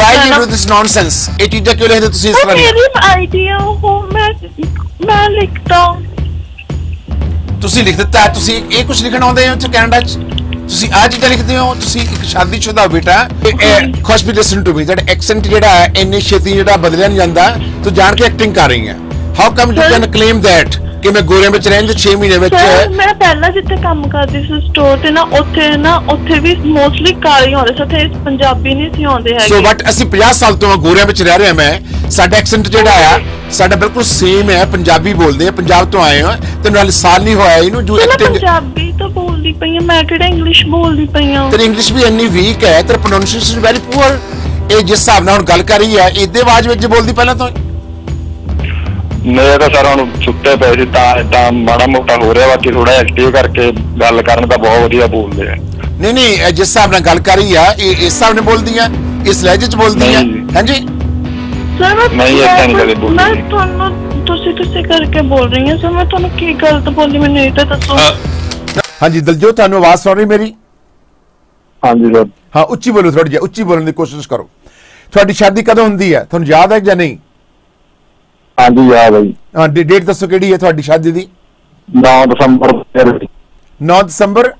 why you do this nonsense? ਇਹ ਚੀਜ਼ਾਂ ਕਿਉਂ ਲਿਖਦੇ ਤੁਸੀਂ ਇਸ ਤਰ੍ਹਾਂ ਦੀਆਂ? ਮੇਰੀ ਆਈਡੀਆ ਉਹ ਮੈਂ ਲਿਖਦਾ। ਤੁਸੀਂ ਲਿਖ ਦਿੱਤਾ, ਤੁਸੀਂ ਇਹ ਕੁਝ ਲਿਖਣ ਆਉਂਦੇ ਹੋ ਕੈਨੇਡਾ 'ਚ? ਤੁਸੀਂ ਆਹ ਚੀਜ਼ਾਂ ਲਿਖਦੇ ਹੋ? ਤੁਸੀਂ ਇੱਕ ਸ਼ਾਦੀशुदा ਬੇਟਾ, ਖੁਸ਼ ਵੀ ਲਿਸਨ ਟੂ ਮੀ, ਤੁਹਾਡਾ ਐਕਸੈਂਟ ਜਿਹੜਾ ਹੈ ਇੰਨੀ ਛੇਤੀ ਜਿਹੜਾ ਬਦਲਿਆ ਨਹੀਂ ਜਾਂਦਾ, ਤੂੰ ਜਾਣ ਕੇ ਐਕਟਿੰਗ ਕਰ ਰਹੀ ਹੈ। How come you can claim that ਕਿ ਮੈਂ ਗੋਰਿਆਂ ਵਿੱਚ ਰਹਿਣ ਦੇ 6 ਮਹੀਨੇ ਵਿੱਚ? ਮੈਂ ਪਹਿਲਾਂ ਜਿੱਥੇ ਕੰਮ ਕਰਦੀ ਸੀ ਸਟੋਰ ਤੇ ਉੱਥੇ ਵੀ ਮੋਸਟਲੀ ਕਾਲੀ ਆਉਂਦੇ ਸੀ, ਉੱਥੇ ਪੰਜਾਬੀ ਨਹੀਂ ਸੀ ਆਉਂਦੇ ਹੈਗੇ। ਸੋ ਬਟ ਅਸੀਂ 50 ਸਾਲ ਤੋਂ ਗੋਰਿਆਂ ਵਿੱਚ ਰਹਿ ਰਹੇ ਹਾਂ। ਮੈਂ ਸਾਡਾ ਐਕਸੈਂਟ ਜਿਹੜਾ ਆ ਸਾਡਾ ਬਿਲਕੁਲ ਸੇਮ ਹੈ, ਪੰਜਾਬੀ ਬੋਲਦੇ ਆ, ਪੰਜਾਬ ਤੋਂ ਆਏ ਹਾਂ ਤੇ ਨਾਲ ਸਾਲ ਨਹੀਂ ਹੋਇਆ ਇਹਨੂੰ ਜੋ ਐਕਟਿੰਗ। ਪੰਜਾਬੀ ਤਾਂ ਬੋਲਦੀ ਪਈ ਹਾਂ ਮੈਂ, ਕਿਹੜਾ ਇੰਗਲਿਸ਼ ਬੋਲਦੀ ਪਈ ਹਾਂ? ਤੇਰੀ ਇੰਗਲਿਸ਼ ਵੀ ਇੰਨੀ ਵੀਕ ਹੈ, ਤੇਰਾ ਪ੍ਰੋਨਾਂਸੀਏਸ਼ਨ ਵੈਰੀ ਪੂਅਰ। ਇਹ ਜਿਸ ਹਿਸਾਬ ਨਾਲ ਹੁਣ ਗੱਲ ਕਰ ਰਹੀ ਹੈ ਇਹਦੇ ਆਵਾਜ਼ ਵਿੱਚ ਬੋਲਦੀ ਪਹਿਲਾਂ ਤੋਂ। ਮੇਰੇ ਤਾਂ ਸਰ ਹੁਣ ਸੁੱਤੇ ਪਏ ਸੀ ਤਾਂ ਏਦਾਂ ਮਾੜਾ ਮੋਟਾ ਹੋ ਰਿਹਾ, ਬਾਕੀ ਥੋੜਾ ਐਕਟਿਵ ਕਰਕੇ ਗੱਲ ਕਰਨ ਤਾਂ ਬਹੁਤ ਵਧੀਆ ਬੋਲਦੇ ਆ। ਨਹੀਂ ਜਿਸ ਹਿਸਾਬ ਨਾਲ ਗੱਲ ਕਰ ਰਹੀ ਆ ਇਹ ਇਸ ਹਿਸਾਬ ਨਾਲ ਬੋਲਦੀ ਆ, ਇਸ ਲਹਿਜੇ 'ਚ ਬੋਲਦੀ ਆ? ਹਾਂਜੀ ਨਹੀਂ ਏਦਾਂ ਨਹੀਂ ਕਦੇ ਬੋਲਦੀ। ਮੈਂ ਤੁਹਾਨੂੰ ਤੁਸੀਂ ਕਰਕੇ ਬੋਲ ਰਹੀ ਹਾਂ ਸਰ, ਮੈਂ ਤੁਹਾਨੂੰ ਕੀ ਗਲਤ ਬੋਲੀ ਮੈਨੂੰ ਇਹ ਤਾਂ ਦੱਸੋ। ਹਾਂਜੀ ਦਲਜੋਤ, ਤੁਹਾਨੂੰ ਆਵਾਜ਼ ਸੁਣ ਰਹੀ ਮੇਰੀ? ਹਾਂਜੀ ਸਰ। ਹਾਂ ਉੱਚੀ ਬੋਲੋ, ਥੋੜੀ ਜਿਹੀ ਉੱਚੀ ਬੋਲਣ ਦੀ ਕੋਸ਼ਿਸ਼ ਕਰੋ। ਤੁਹਾਡੀ ਸ਼ਾਦੀ ਕਦੋਂ ਹੁੰਦੀ ਹੈ, ਤੁਹਾਨੂੰ ਯਾਦ ਹੈ ਜਾਂ ਨਹੀਂ? ਹਾਂਜੀ ਯਾਦ ਹੈ ਜੀ। ਹਾਂ ਡੇਟ ਦੱਸੋ ਕਿਹੜੀ ਹੈ ਤੁਹਾਡੀ ਸ਼ਾਦੀ ਦੀ? 9 ਦਸੰਬਰ 9 ਦਸੰਬਰ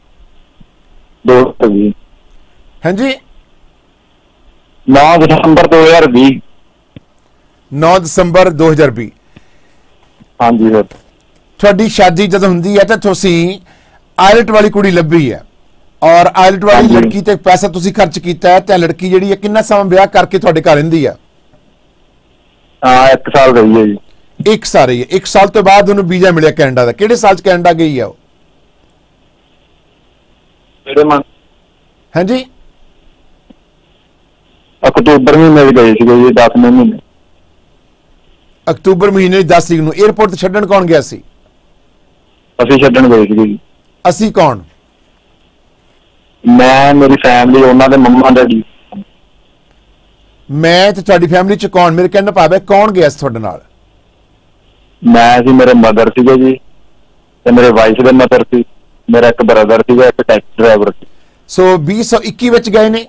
2020। ਹਾਂਜੀ 9 ਦਸੰਬਰ 2020। 9 ਦਸੰਬਰ 2020। ਹਾਂਜੀ ਸਰ। ਤੁਹਾਡੀ ਸ਼ਾਦੀ ਜਦੋਂ ਹੁੰਦੀ ਹੈ ਤਾਂ ਤੁਸੀਂ ਆਇਲਟ ਵਾਲੀ ਕੁੜੀ ਲੱਭੀ ਹੈ ਔਰ ਆਇਲਟ ਵਾਲੀ ਲੜਕੀ ਤੇ ਪੈਸਾ ਤੁਸੀਂ ਖਰਚ ਕੀਤਾ ਹੈ ਤੇ ਲੜਕੀ ਜਿਹੜੀ ਹੈ ਕਿੰਨਾ ਸਮਾਂ ਵਿਆਹ ਕਰਕੇ ਤੁਹਾਡੇ ਘਰ ਰਹਿੰਦੀ ਹੈ? ਹਾਂ 1 ਸਾਲ ਰਹੀ ਹੈ ਜੀ। 1 ਸਾਲ ਰਹੀ ਹੈ। 1 ਸਾਲ ਤੋਂ ਬਾਅਦ ਉਹਨੂੰ ਵੀਜ਼ਾ ਮਿਲਿਆ ਕੈਨੇਡਾ ਦਾ। ਕਿਹੜੇ ਸਾਲ 'ਚ ਕੈਨੇਡਾ ਗਈ ਹੈ ਉਹ? ਕਿਹੜੇ ਮੰਥ? ਹਾਂਜੀ ਅਕਤੂਬਰ ਮਹੀਨੇ ਵਿੱਚ ਗਏ ਸੀਗੇ ਜੀ, 10ਵੇਂ ਮਹੀਨੇ। ਅਕਤੂਬਰ ਮਹੀਨੇ ਦੀ 10 ਤਰੀਕ ਨੂੰ। 에ਅਰਪੋਰਟ ਤੇ ਛੱਡਣ ਕੌਣ ਗਿਆ ਸੀ? ਅਸੀਂ ਛੱਡਣ ਗਏ ਸੀਗੇ ਜੀ। ਅਸੀਂ ਕੌਣ? ਮੈਂ, ਮੇਰੀ ਫੈਮਿਲੀ, ਉਹਨਾਂ ਦੇ ਮੰਮਾ ਡੈਡੀ। ਮੈਂ ਤੇ ਤੁਹਾਡੀ ਫੈਮਿਲੀ 'ਚ ਕੌਣ? ਮੇਰੇ ਕਹਿਣ ਦਾ ਭਾਵ ਹੈ ਕੌਣ ਗਿਆ ਸੀ ਤੁਹਾਡੇ ਨਾਲ? ਮੈਂ ਸੀ, ਮੇਰੇ ਮਦਰ ਸੀਗੇ ਜੀ ਤੇ ਮੇਰੇ ਵਾਈਫ ਦੇ ਮਦਰ ਸੀ, ਮੇਰਾ ਇੱਕ ਬ੍ਰਦਰ ਸੀਗਾ, ਇੱਕ ਟੈਕਸੀ ਡਰਾਈਵਰ ਸੀ। ਸੋ 2021 ਵਿੱਚ ਗਏ ਨੇ?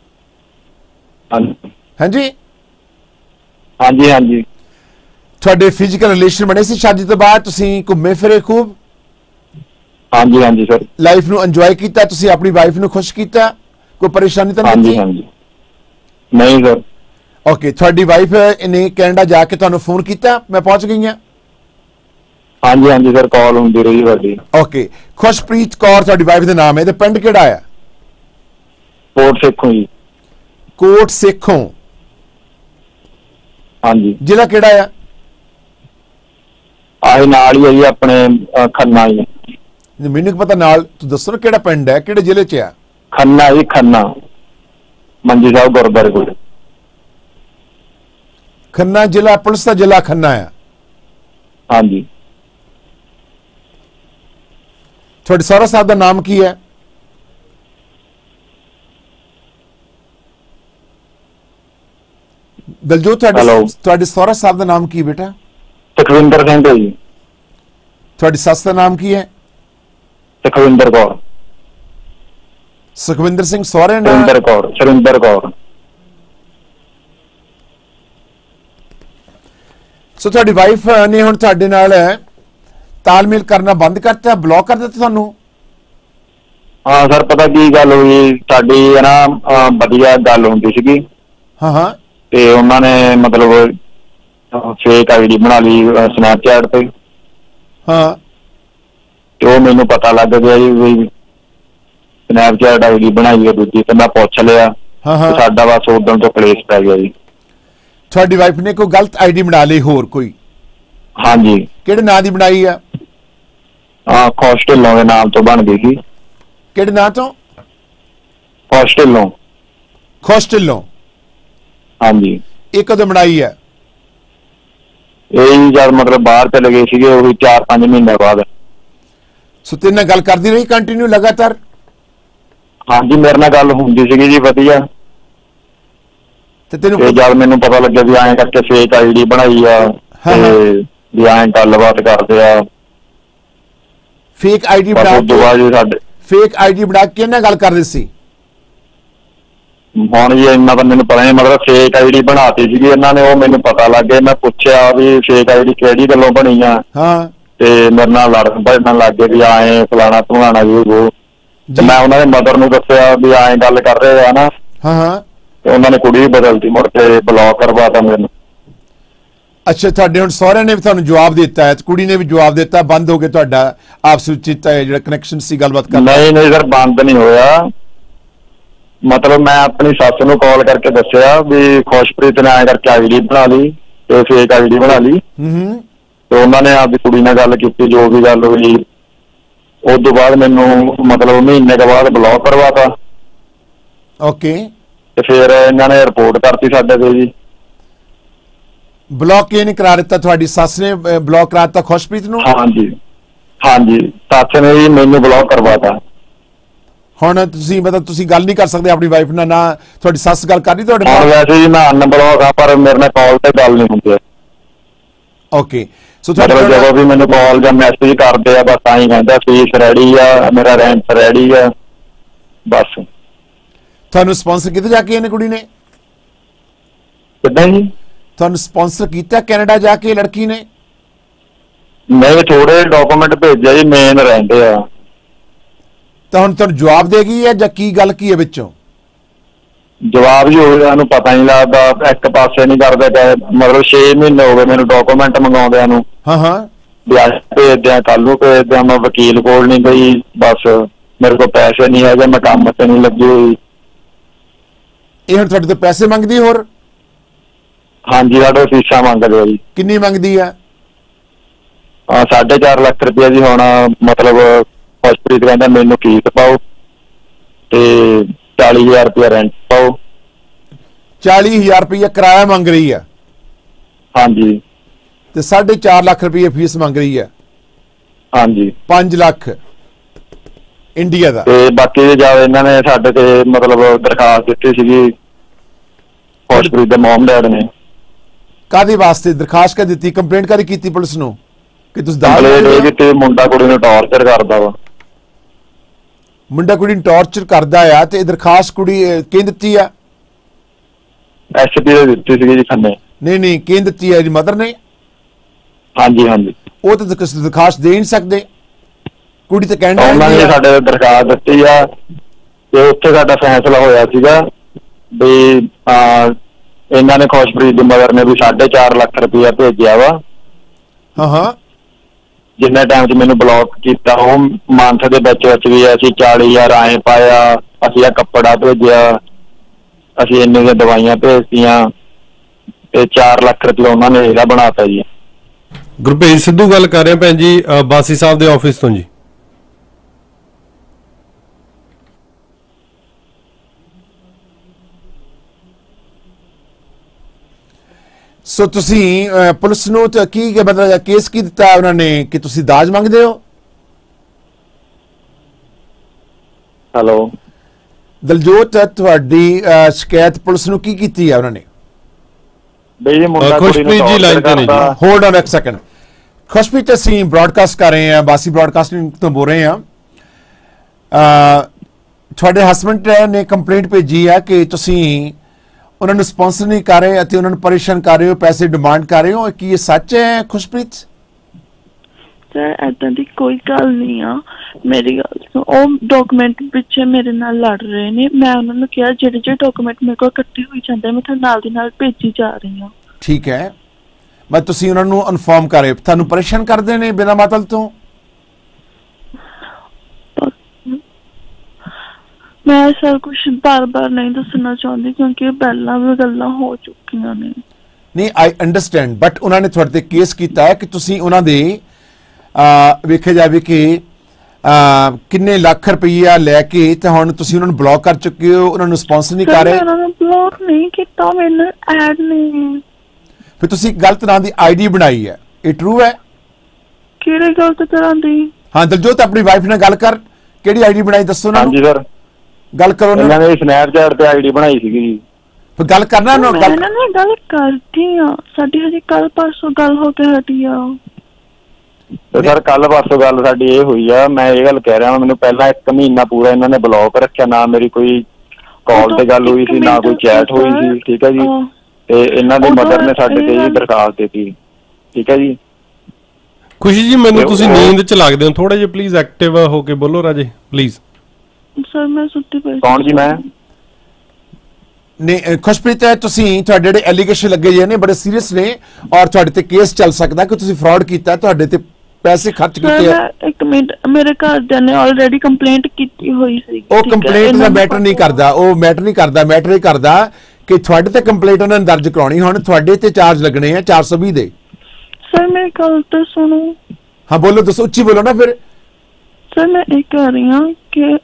ਹਾਂਜੀ ਹਾਂਜੀ। ਤੁਹਾਡੇ ਫਿਜ਼ੀਕਲ ਰਿਲੇਸ਼ਨ ਬਣੇ ਸੀ ਸ਼ਾਦੀ ਤੋਂ ਬਾਅਦ? ਤੁਸੀਂ ਘੁੰਮੇ ਫਿਰੇ ਖੂਬ? ਹਾਂਜੀ ਸਰ। ਲਾਈਫ ਨੂੰ ਇੰਜੋਏ ਕੀਤਾ ਤੁਸੀਂ? ਆਪਣੀ ਵਾਈਫ ਨੂੰ ਖੁਸ਼ ਕੀਤਾ? ਕੋਈ ਪਰੇਸ਼ਾਨੀ ਤਾਂ ਨਹੀਂ? ਹਾਂਜੀ ਨਹੀਂ ਸਰ। ਓਕੇ, ਤੁਹਾਡੀ ਵਾਈਫ ਨੇ ਕੈਨੇਡਾ ਜਾ ਕੇ ਤੁਹਾਨੂੰ ਫੋਨ ਕੀਤਾ ਮੈਂ ਪਹੁੰਚ ਗਈ ਹਾਂ? ਹਾਂਜੀ ਸਰ, ਕਾਲ ਹੁੰਦੀ ਰਹੀ ਤੁਹਾਡੀ। ਓਕੇ, ਖੁਸ਼ਪ੍ਰੀਤ ਕੌਰ ਤੁਹਾਡੀ ਵਾਈਫ ਦਾ ਨਾਮ ਹੈ ਤੇ ਪਿੰਡ ਕਿਹੜਾ ਆ? ਕੋਟ ਸੇਖੋਂ ਜੀ। ਕੋਟ ਸੇਖੋਂ। ਹਾਂਜੀ। ਜ਼ਿਲ੍ਹਾ ਕਿਹੜਾ ਆ? ਆਹੀ ਨਾਲ ਹੀ ਹੈ ਜੀ ਆਪਣੇ, ਖੰਨਾ ਜੀ। ਮੈਨੂੰ ਕੀ ਪਤਾ ਨਾਲ, ਤੂੰ ਦੱਸੋ ਨਾ ਕਿਹੜਾ ਪਿੰਡ ਹੈ, ਕਿਹੜੇ ਜ਼ਿਲ੍ਹੇ 'ਚ ਆ? ਖੰਨਾ ਜੀ, ਖੰਨਾ, ਮੰਜੀ ਸਾਹਿਬ ਗੁਰਦੁਆਰੇ ਕੋਲ। ਖੰਨਾ ਜ਼ਿਲ੍ਹਾ, ਪੁਲਿਸ ਦਾ ਜ਼ਿਲ੍ਹਾ ਖੰਨਾ ਆ? ਹਾਂਜੀ। ਤੁਹਾਡੇ ਸਹੁਰਾ ਸਾਹਿਬ ਦਾ ਨਾਮ ਕੀ ਹੈ? ਦਲਜੋਤ, ਤੁਹਾਡੇ ਸਹੁਰਾ ਸਾਹਿਬ ਦਾ ਨਾਮ ਕੀ ਬੇਟਾ? ਸੁਖਵਿੰਦਰ ਸਿੰਘ ਜੀ। ਤੁਹਾਡੀ ਸੱਸ ਦਾ ਨਾਮ ਕੀ ਹੈ? ਸੁਖਵਿੰਦਰ ਕੌਰ। ਸੁਖਵਿੰਦਰ ਸਿੰਘ ਸਹੁਰੇ ਨਾਲ? ਸੁਰਿੰਦਰ ਕੌਰ। ਸੋ ਤੁਹਾਡੀ ਵਾਈਫ ਨੇ ਹੁਣ ਤੁਹਾਡੇ ਨਾਲ ਤਾਲਮੇਲ ਕਰਨਾ ਬੰਦ ਕਰਤਾ, ਬਲੌਕ ਕਰ ਦਿੱਤਾ ਤੁਹਾਨੂੰ? ਹਾਂ ਸਰ, ਪਤਾ ਕੀ ਗੱਲ ਹੋਈ, ਸਾਡੀ ਹੈ ਨਾ ਵਧੀਆ ਗੱਲ ਹੁੰਦੀ ਸੀਗੀ। ਹਾਂ ਤੇ ਉਹਨਾਂ ਨੇ ਮਤਲਬ ਫੇਕ ਆਈਡੀ ਬਣਾ ਲਈ ਸਨੈਪਚੈਟ ਤੇ। ਹਾਂ। ਤੇ ਉਹ ਮੈਨੂੰ ਪਤਾ ਲੱਗ ਗਿਆ ਜੀ ਸਨੈਪਚੈਟ ਆਈਡੀ ਬਣਾਈ ਹੈ ਦੂਜੀ, ਤੇ ਮੈਂ ਪੁੱਛ ਲਿਆ। ਸਾਡਾ ਬਸ ਉਦੋਂ ਤੋਂ ਕਲੇਸ਼ ਪੈ ਗਿਆ ਜੀ। ਤੁਹਾਡੀ ਵਾਈਫ ਨੇ ਕੋਈ ਗਲਤ ਆਈਡੀ ਬਣਾ ਲਈ ਹੋਰ ਕੋਈ? ਹਾਂਜੀ। ਕਿਹੜੇ ਨਾਂ ਦੀ ਬਣਾਈ ਆ? ਖੁਸ਼ ਢਿੱਲੋਂ ਦੇ ਨਾਮ ਤੋਂ ਬਣ ਗਈ ਸੀ। ਕਿਹੜੇ ਨਾਂ ਤੋਂ? ਖੁਸ਼ ਢਿੱਲੋਂ। ਖੁਸ਼ ਢਿੱਲੋਂ। ਹਾਂਜੀ। ਇਹ ਕਦੋਂ ਬਣਾਈ ਹੈ? ਇਹ ਜਦ ਮਤਲਬ ਬਾਹਰ ਚਲੇ ਗਏ ਸੀਗੇ, ਉਹ 4-5 ਮਹੀਨੇ ਬਾਅਦ। ਸੋ ਤੇਰੇ ਨਾਲ ਗੱਲ ਕਰਦੀ ਰਹੀ ਕੰਟੀਨਿਊ ਲਗਾਤਾਰ? ਹਾਂਜੀ, ਮੇਰੇ ਨਾਲ ਗੱਲ ਹੁੰਦੀ ਸੀਗੀ ਜੀ ਵਧੀਆ। ਤੇ ਤੈਨੂੰ ਜਦ ਮੈਨੂੰ ਪਤਾ ਲੱਗਿਆ ਵੀ ਐਂ ਕਰਕੇ ਫੇਕ ਆਈਡੀ ਬਣਾਈ ਆ ਤੇ ਵੀ ਐਂ ਗੱਲਬਾਤ ਕਰਦੇ ਆ। ਫੇਕ ਆਈਡੀ ਬਣਾ ਕੇ? ਸਾਡੇ ਫੇਕ ਆਈਡੀ ਬਣਾ ਕੇ ਕਿਹਨਾਂ ਗੱਲ ਕਰਦੇ ਸੀ? ਹੁਣ ਜੀ ਇੰਨਾ ਤਾਂ ਮੈਨੂੰ ਪਤਾ ਨਹੀਂ, ਮਤਲਬ ਫੇਕ ਆਈਡੀ ਬਣਾਤੀ ਸੀਗੀ ਇਹਨਾਂ ਨੇ, ਉਹ ਮੈਨੂੰ ਪਤਾ ਲੱਗ ਗਿਆ। ਮੈਂ ਪੁੱਛਿਆ ਵੀ ਫੇਕ ਆਈਡੀ ਕਿਹੜੀ ਗੱਲੋਂ ਬਣੀ ਆ, ਹਾਂ, ਤੇ ਮੇਰੇ ਨਾਲ ਲੜਨ ਭੱਜਣ ਲੱਗ ਗਏ ਵੀ ਆਏ ਫਲਾਣਾ ਧੁਲਾਣਾ ਜੀ ਉਹ। ਤੇ ਮੈਂ ਉਹਨਾਂ ਦੇ ਮਦਰ ਨੂੰ ਦੱਸਿਆ ਵੀ ਆਏ ਗੱਲ ਕਰ ਰਹੇ ਆ ਨਾ। ਹਾਂ ਹਾਂ। ਤੇ ਉਹਨਾਂ ਨੇ ਕੁੜੀ ਬਦਲਤੀ, ਮੁੜ ਕੇ ਬਲੌਕ ਕਰਵਾਤਾ ਮੈਨੂੰ। ਅੱਛਾ, ਤੁਹਾਡੇ ਹੁਣ ਸਹੁਰਿਆਂ ਨੇ ਵੀ ਤੁਹਾਨੂੰ ਜਵਾਬ ਦਿੱਤਾ ਹੈ ਤੇ ਕੁੜੀ ਨੇ ਵੀ ਜਵਾਬ ਦਿੱਤਾ, ਬੰਦ ਹੋ ਗਿਆ ਤੁਹਾਡਾ ਆਪਸ ਵਿੱਚ ਜਿਹੜਾ ਕਨੈਕਸ਼ਨ ਸੀ ਗੱਲਬਾਤ ਕਰਨਾ? ਨਹੀਂ ਸਰ, ਬੰਦ ਨਹੀਂ ਹੋਇਆ। ਮਤਲਬ ਮੈਂ ਆਪਣੀ ਸੱਸ ਨੂੰ ਕਾਲ ਕਰਕੇ ਦੱਸਿਆ ਵੀ ਖੁਸ਼ਪ੍ਰੀਤ ਨੇ ਐਂ ਕਰਕੇ ਆਈਡੀ ਬਣਾ ਲਈ ਤੇ ਫੇਕ ਆਈਡੀ ਬਣਾ ਲਈ। ਤੇ ਉਹਨਾਂ ਨੇ ਆਪਦੀ ਕੁੜੀ ਨਾਲ ਗੱਲ ਕੀਤੀ, ਜੋ ਵੀ ਗੱਲ ਹੋਈ। ਉਸ ਤੋਂ ਬਾਅਦ ਮੈਨੂੰ ਮਤਲਬ ਮਹੀਨੇ ਦੇ ਬਾਅਦ ਬਲੌਕ ਕਰਵਾਤਾ। ਓਕੇ। ਤੇ ਫਿਰ ਇਹਨਾਂ ਨੇ ਰਿਪੋਰਟ ਕਰਤੀ ਸਾਡੇ ਤੇ ਜੀ। ਬਲੌਕ ਨਹੀਂ ਕਰਾ ਦਿੱਤਾ? ਤੁਹਾਡੀ ਸੱਸ ਨੇ ਬਲੌਕ ਕਰਾ ਦਿੱਤਾ ਖੁਸ਼ਪ੍ਰੀਤ ਨੂੰ? ਹਾਂਜੀ ਹਾਂਜੀ, ਸੱਸ ਨੇ ਜੀ ਮੈਨੂੰ ਬਲੌਕ ਕਰਵਾਤਾ। ਹੁਣ ਤੁਸੀਂ ਮਤਲਬ ਤੁਸੀਂ ਗੱਲ ਨਹੀਂ ਕਰ ਸਕਦੇ ਆਪਣੀ ਵਾਈਫ ਨਾਲ? ਨਾ ਤੁਹਾਡੀ ਸੱਸ ਗੱਲ ਕਰ ਰਹੀ ਤੁਹਾਡੇ ਨਾਲ? ਵੈਸੇ ਜੀ ਮੈਂ ਅਨਬਲੌਕ ਆ, ਪਰ ਮੇਰੇ ਨਾਲ ਕਾਲ ਤੇ ਗੱਲ ਨਹੀਂ ਹੁੰਦੀ। ਓਕੇ, ਸੋ ਮਤਲਬ ਜਦੋਂ ਵੀ ਮੈਨੂੰ ਕਾਲ ਜਾਂ ਮੈਸੇਜ ਕਰਦੇ ਆ ਬਸ ਤਾਂ ਹੀ ਕਹਿੰਦਾ ਫੀਸ ਰੈਡੀ ਆ, ਮੇਰਾ ਰੈਂਟ ਰੈਡੀ ਆ, ਬਸ। ਤੁਹਾਨੂੰ ਸਪਾਂਸਰ ਕਿਤੇ ਜਾ ਕੇ ਇਹਨੇ ਕੁੜੀ ਨੇ? ਕਿੱਦਾਂ ਜੀ? ਤੁਹਾਨੂੰ ਸਪਾਂਸਰ ਕੀਤਾ ਕੈਨੇਡਾ ਜਾ ਕੇ ਲੜਕੀ ਨੇ? ਨਹੀਂ, ਥੋੜੇ ਡਾਕੂਮੈਂਟ ਭੇਜਿਆ ਜੀ, ਮੇਨ ਰਹਿੰਦੇ ਆ। ਤਾਂ ਹੁਣ ਤੁਹਾਨੂੰ ਜਵਾਬ ਦੇ ਗਈ ਹੈ ਜਾਂ ਕੀ ਗੱਲ ਕੀ ਹੈ ਵਿੱਚੋਂ? ਜਵਾਬ ਜੀ ਹੋਇਆ ਨੂੰ ਪਤਾ ਨਹੀਂ ਲੱਗਦਾ, ਇੱਕ ਪਾਸੇ ਨਹੀਂ ਕਰਦੇ ਪਏ। ਮਤਲਬ 6 ਮਹੀਨੇ ਹੋ ਗਏ ਮੈਨੂੰ ਡਾਕੂਮੈਂਟ ਮੰਗਾਉਂਦਿਆਂ ਨੂੰ। ਹਾਂ ਹਾਂ। ਵੀ ਅੱਜ ਭੇਜਦੇ ਆ, ਕੱਲ ਨੂੰ ਭੇਜਦੇ ਆ। ਮੈਂ ਵਕੀਲ ਕੋਲ ਨਹੀਂ ਗਈ, ਬਸ ਮੇਰੇ ਕੋਲ ਪੈਸੇ ਨਹੀਂ ਹੈਗੇ, ਮੈਂ ਕੰਮ ਤੇ ਨਹੀਂ ਲੱਗੀ ਹੋਈ। ਇਹ ਹੁਣ ਤੁਹਾਡੇ ਤੋਂ ਪੈਸੇ ਮੰਗਦੀ ਹੋਰ? ਹਾਂਜੀ, ਸਾਡੇ ਫੀਸਾਂ ਮੰਗਦੇ ਆ ਜੀ। ਕਿੰਨੀ ਮੰਗਦੀ ਆ? 4.5 ਲੱਖ ਰੁਪਇਆ ਜੀ। ਹੁਣ ਮਤਲਬ ਖੁਸ਼ਪ੍ਰੀਤ ਕਹਿੰਦਾ ਮੈਨੂੰ ਫੀਸ ਪਾਓ ਤੇ 40,000 ਰੁਪਇਆ ਰੈਂਟ ਪਾਓ। 40,000 ਰੁਪਇਆ ਕਿਰਾਇਆ ਮੰਗ ਰਹੀ ਆ? ਹਾਂਜੀ। ਤੇ 4.5 ਲੱਖ ਰੁਪਇਆ ਫੀਸ ਮੰਗ ਰਹੀ ਆ? ਹਾਂਜੀ। 5 ਲੱਖ ਇੰਡੀਆ ਦਾ। ਤੇ ਬਾਕੀ ਜਦ ਇਹਨਾਂ ਨੇ ਸਾਡੇ ਤੇ ਮਤਲਬ ਦਰਖਾਸਤ ਦਿੱਤੀ ਸੀਗੀ ਖੁਸ਼ਪ੍ਰੀਤ ਦੇ ਮਮ ਡੈਡ ਨੇ। ਕਾਹਦੇ ਵਾਸਤੇ ਦਰਖਾਸਤ ਕਰ ਦਿੱਤੀ? ਕੰਪਲੇਂਟ ਕਰੀ ਕੀਤੀ ਪੁਲਿਸ ਨੂੰ ਕਿ ਤੁਸੀਂ ਦਾਜ ਤੇ ਮੁੰਡਾ ਕੁੜੀ ਨੂੰ ਟੌਰਚਰ ਕਰਦਾ ਵਾ। ਮੁੰਡਾ ਕੁੜੀ ਨੂੰ ਟੌਰਚਰ ਕਰਦਾ ਆ ਤੇ ਦਰਖਾਸਤ ਕੁੜੀ ਕਿਹਨੇ ਦਿੱਤੀ ਆ? ਐਸਪੀ ਦੇ ਦਿੱਤੀ ਸੀਗੀ ਜੀ ਖੰਨੇ। ਨਹੀਂ ਕਿਹਨੇ ਦਿੱਤੀ ਹੈ? ਇਹਦੀ ਮਦਰ ਨੇ? ਹਾਂਜੀ ਹਾਂਜੀ। ਉਹ ਤਾਂ ਕਿਸੇ ਦਰਖਾਸਤ ਦੇ ਨਹੀਂ ਸਕਦੇ, ਕੁੜੀ ਤਾਂ ਕਹਿਣ ਉਹਨਾਂ ਨੇ ਸਾਡੇ ਦਰਖਾਸਤ ਦਿੱਤੀ ਆ ਤੇ ਉੱਥੇ ਸਾਡਾ ਫੈਸਲਾ ਹੋਇਆ ਸੀਗਾ ਵੀ ਇਹਨਾਂ ਨੇ ਖੁਸ਼ਪ੍ਰੀਤ ਦੀ ਮਦਰ ਨੇ ਵੀ 4.5 ਲੱਖ ਰੁਪਇਆ ਭੇਜਿਆ ਵਾ। ਹਾਂ ਹਾਂ। ਜਿੰਨੇ ਟਾਈਮ 'ਚ ਮੈਨੂੰ ਬਲੌਕ ਕੀਤਾ ਉਹ ਮੰਥ ਦੇ ਵਿੱਚ ਵੀ ਅਸੀਂ 40,000 ਆਏ ਪਾਇਆ, ਅਸੀਂ ਆ ਕੱਪੜਾ ਭੇਜਿਆ, ਅਸੀਂ ਇੰਨੇ ਦੀਆਂ ਦਵਾਈਆਂ ਭੇਜਤੀਆਂ ਤੇ 4 ਲੱਖ ਰੁਪਇਆ ਉਹਨਾਂ ਨੇ ਇਹਦਾ ਬਣਾਤਾ ਜੀ। ਗੁਰਭੇਜ ਸਿੱਧੂ ਗੱਲ ਕਰ ਰਹੇ ਭੈਣ ਜੀ, ਬਾਸੀ ਸਾਹਿਬ ਦੇ ਆਫਿਸ ਤੋਂ ਜੀ। ਸੋ ਤੁਸੀਂ ਪੁਲਿਸ ਨੂੰ ਕੀ ਮਤਲਬ ਕੇਸ ਕੀ ਦਿੱਤਾ ਉਹਨਾਂ ਨੇ ਕਿ ਤੁਸੀਂ ਦਾਜ ਮੰਗਦੇ ਹੋ? ਹੈਲੋ ਦਲਜੋਤ, ਤੁਹਾਡੀ ਸ਼ਿਕਾਇਤ ਪੁਲਿਸ ਨੂੰ ਕੀ ਕੀਤੀ ਹੈ ਉਹਨਾਂ ਨੇ? ਬਈ ਮੁੰਡਾ ਖੁਸ਼ਪ੍ਰੀਤ ਜੀ ਲਾਈਨ ਤੇ ਨੇ ਜੀ। ਹੋਲਡ ਔਨ ਇੱਕ ਸੈਕਿੰਡ। ਖੁਸ਼ਪ੍ਰੀਤ, ਅਸੀਂ ਬ੍ਰੌਡਕਾਸਟ ਕਰ ਰਹੇ ਹਾਂ, ਬਾਸੀ ਬ੍ਰੌਡਕਾਸਟਿੰਗ ਤੋਂ ਬੋਲ ਰਹੇ ਹਾਂ। ਤੁਹਾਡੇ ਹਸਬੈਂਡ ਨੇ ਕੰਪਲੇਂਟ ਭੇਜੀ ਹੈ ਕਿ ਤੁਸੀਂ ਉਹਨਾਂ ਨੂੰ ਸਪਾਂਸਰ ਨਹੀਂ ਕਰ ਰਹੇ ਅਤੇ ਉਹਨਾਂ ਨੂੰ ਪਰੇਸ਼ਾਨ ਕਰ ਰਹੇ ਹੋ, ਪੈਸੇ ਡਿਮਾਂਡ ਕਰ ਰਹੇ ਹੋ। ਕੀ ਇਹ ਸੱਚ ਹੈ ਖੁਸ਼ਪ੍ਰੀਤ? ਸਰ ਏਦਾਂ ਦੀ ਕੋਈ ਗੱਲ ਨਹੀਂ ਆ। ਮੇਰੀ ਗੱਲ ਸੁਣੋ, ਉਹ ਡਾਕੂਮੈਂਟ ਪਿੱਛੇ ਮੇਰੇ ਨਾਲ ਲੜ ਰਹੇ ਨੇ। ਮੈਂ ਉਹਨਾਂ ਨੂੰ ਕਿਹਾ ਜਿਹੜੇ ਡਾਕੂਮੈਂਟ ਮੇਰੇ ਕੋਲ ਇਕੱਠੇ ਹੋਈ ਜਾਂਦੇ ਮੈਂ ਤੁਹਾਨੂੰ ਨਾਲ ਦੀ ਨਾਲ ਭੇਜੀ ਜਾ ਰਹੀ ਹਾਂ। ਠੀਕ ਹੈ, ਮੈਂ ਤੁਸੀਂ ਉਹਨਾਂ ਨੂੰ ਇਨਫੋਰਮ ਕਰੇ ਤੁਹਾਨੂੰ ਪਰੇਸ਼ਾਨ ਕਰਦੇ ਨੇ ਬਿਨਾਂ ਮਤਲਬ ਤੋਂ? ਮੈਂ ਸਰ ਕੁਝ ਬਾਰ-ਬਾਰ ਨਹੀਂ ਦੱਸਣਾ ਚਾਹੁੰਦੀ ਕਿਉਂਕਿ ਪਹਿਲਾਂ ਵੀ ਗੱਲਾਂ ਹੋ ਚੁੱਕੀਆਂ ਨੇ। ਨਹੀਂ, ਆਈ ਅੰਡਰਸਟੈਂਡ, ਬਟ ਉਹਨਾਂ ਨੇ ਤੁਹਾਡੇ ਤੇ ਕੇਸ ਕੀਤਾ ਹੈ ਕਿ ਤੁਸੀਂ ਉਹਨਾਂ ਦੇ ਵੇਖਿਆ ਜਾਵੇ ਕਿ ਕਿੰਨੇ ਲੱਖ ਰੁਪਈਆ ਲੈ ਕੇ ਤੇ ਹੁਣ ਤੁਸੀਂ ਉਹਨਾਂ ਨੂੰ ਬਲੌਕ ਕਰ ਚੁੱਕੇ ਹੋ, ਉਹਨਾਂ ਨੂੰ ਸਪਾਂਸਰ ਨਹੀਂ ਕਰ ਰਹੇ। ਉਹਨਾਂ ਨੂੰ ਬਲੌਕ ਨਹੀਂ ਕੀਤਾ, ਮੈਨੂੰ ਐਡ ਨਹੀਂ। ਫਿਰ ਤੁਸੀਂ ਗਲਤ ਨਾਂ ਦੀ ਆਈਡੀ ਬਣਾਈ ਹੈ, ਇਹ ਟਰੂ ਹੈ? ਕਿਹੜੀ ਗਲਤ ਤਰ੍ਹਾਂ ਦੀ? ਹਾਂ ਦਲਜੋਤ, ਆਪਣੀ ਵਾਈਫ ਨਾਲ ਗੱਲ ਕਰ, ਕਿਹੜੀ ਆਈਡੀ ਬਣਾਈ ਦੱਸੋ ਨਾ। ਹਾਂਜੀ ਸਰ, ਗੱਲ ਕਰੋ ਨਾ। ਇਹਨਾਂ ਨੇ ਸਨੈਪਚੈਟ ਤੇ ਆਈਡੀ ਬਣਾਈ ਸੀਗੀ ਜੀ। ਫਿਰ ਗੱਲ ਕਰਨਾ ਨਾ। ਮੈਂ ਇਹਨਾਂ ਨਾਲ ਗੱਲ ਕਰਦੀ ਆ, ਸਾਡੀ ਹਜੇ ਕੱਲ ਪਰਸੋਂ ਗੱਲ ਹੋ ਕੇ ਹਟੀ ਆ। ਤੇ ਸਰ ਕੱਲ ਪਰਸੋਂ ਗੱਲ ਸਾਡੀ ਇਹ ਹੋਈ ਆ, ਮੈਂ ਇਹ ਗੱਲ ਕਹਿ ਰਿਹਾ, ਮੈਨੂੰ ਪਹਿਲਾਂ 1 ਮਹੀਨਾ ਪੂਰਾ ਇਹਨਾਂ ਨੇ ਬਲੌਕ ਰੱਖਿਆ, ਨਾ ਮੇਰੀ ਕੋਈ ਕਾਲ ਤੇ ਗੱਲ ਹੋਈ ਸੀ, ਨਾ ਕੋਈ ਚੈਟ ਹੋਈ ਸੀ, ਠੀਕ ਹੈ ਜੀ। ਤੇ ਇਹਨਾਂ ਦੇ ਮਦਰ ਨੇ ਸਾਡੇ ਤੇ ਜੀ ਦਰਖਾਸਤ ਦਿੱਤੀ, ਠੀਕ ਹੈ ਜੀ। ਖੁਸ਼ੀ ਜੀ, ਮੈਨੂੰ ਤੁਸੀਂ ਨੀਂਦ ਚ ਲੱਗਦੇ ਹੋ, ਥੋੜਾ ਜਿਹਾ ਪਲੀਜ਼ ਐਕਟਿਵ ਹੋ ਕੇ ਬੋਲੋ ਰਾਜੇ ਪਲੀਜ਼। ਸਰ ਮੈਂ ਸੁੱਤੀ ਪਈ। ਕੌਣ ਜੀ? ਮੈਂ ਨਹੀਂ ਖੁਸ਼ਪ੍ਰੀਤ, ਤੁਸੀਂ ਤੁਹਾਡੇ ਜਿਹੜੇ ਐਲੀਗੇਸ਼ਨ ਲੱਗੇ ਜੇ ਨੇ ਬੜੇ ਸੀਰੀਅਸ ਨੇ ਔਰ ਤੁਹਾਡੇ ਤੇ ਕੇਸ ਚੱਲ ਸਕਦਾ ਕਿ ਤੁਸੀਂ ਫਰਾਡ ਕੀਤਾ, ਤੁਹਾਡੇ ਤੇ ਪੈਸੇ ਖਰਚ ਕੀਤੇ ਆ। ਇੱਕ ਮਿੰਟ, ਮੇਰੇ ਘਰਦਿਆਂ ਨੇ ਆਲਰੇਡੀ ਕੰਪਲੇਂਟ ਕੀਤੀ ਹੋਈ ਸੀ। ਉਹ ਕੰਪਲੇਂਟ ਦਾ ਮੈਟਰ ਨਹੀਂ ਕਰਦਾ, ਉਹ ਮੈਟਰ ਨਹੀਂ ਕਰਦਾ, ਮੈਟਰ ਇਹ ਕਰਦਾ ਕਿ ਤੁਹਾਡੇ ਤੇ ਕੰਪਲੇਂਟ ਉਹਨਾਂ ਨੇ ਦਰਜ ਕਰਾਉਣੀ, ਹੁਣ ਤੁਹਾਡੇ ਤੇ ਚਾਰਜ ਲੱਗਣੇ ਆ 420 ਦੇ। ਸਰ ਮੇਰੀ ਗੱਲ ਤਾਂ ਸੁਣੋ। ਹਾਂ ਬੋਲੋ, ਦੱਸੋ, ਉੱਚੀ ਬੋਲੋ ਨਾ ਫਿਰ। ਸਰ ਮੈਂ ਇਹ ਕਹਿ ਰਹੀ ਹਾਂ ਕਿ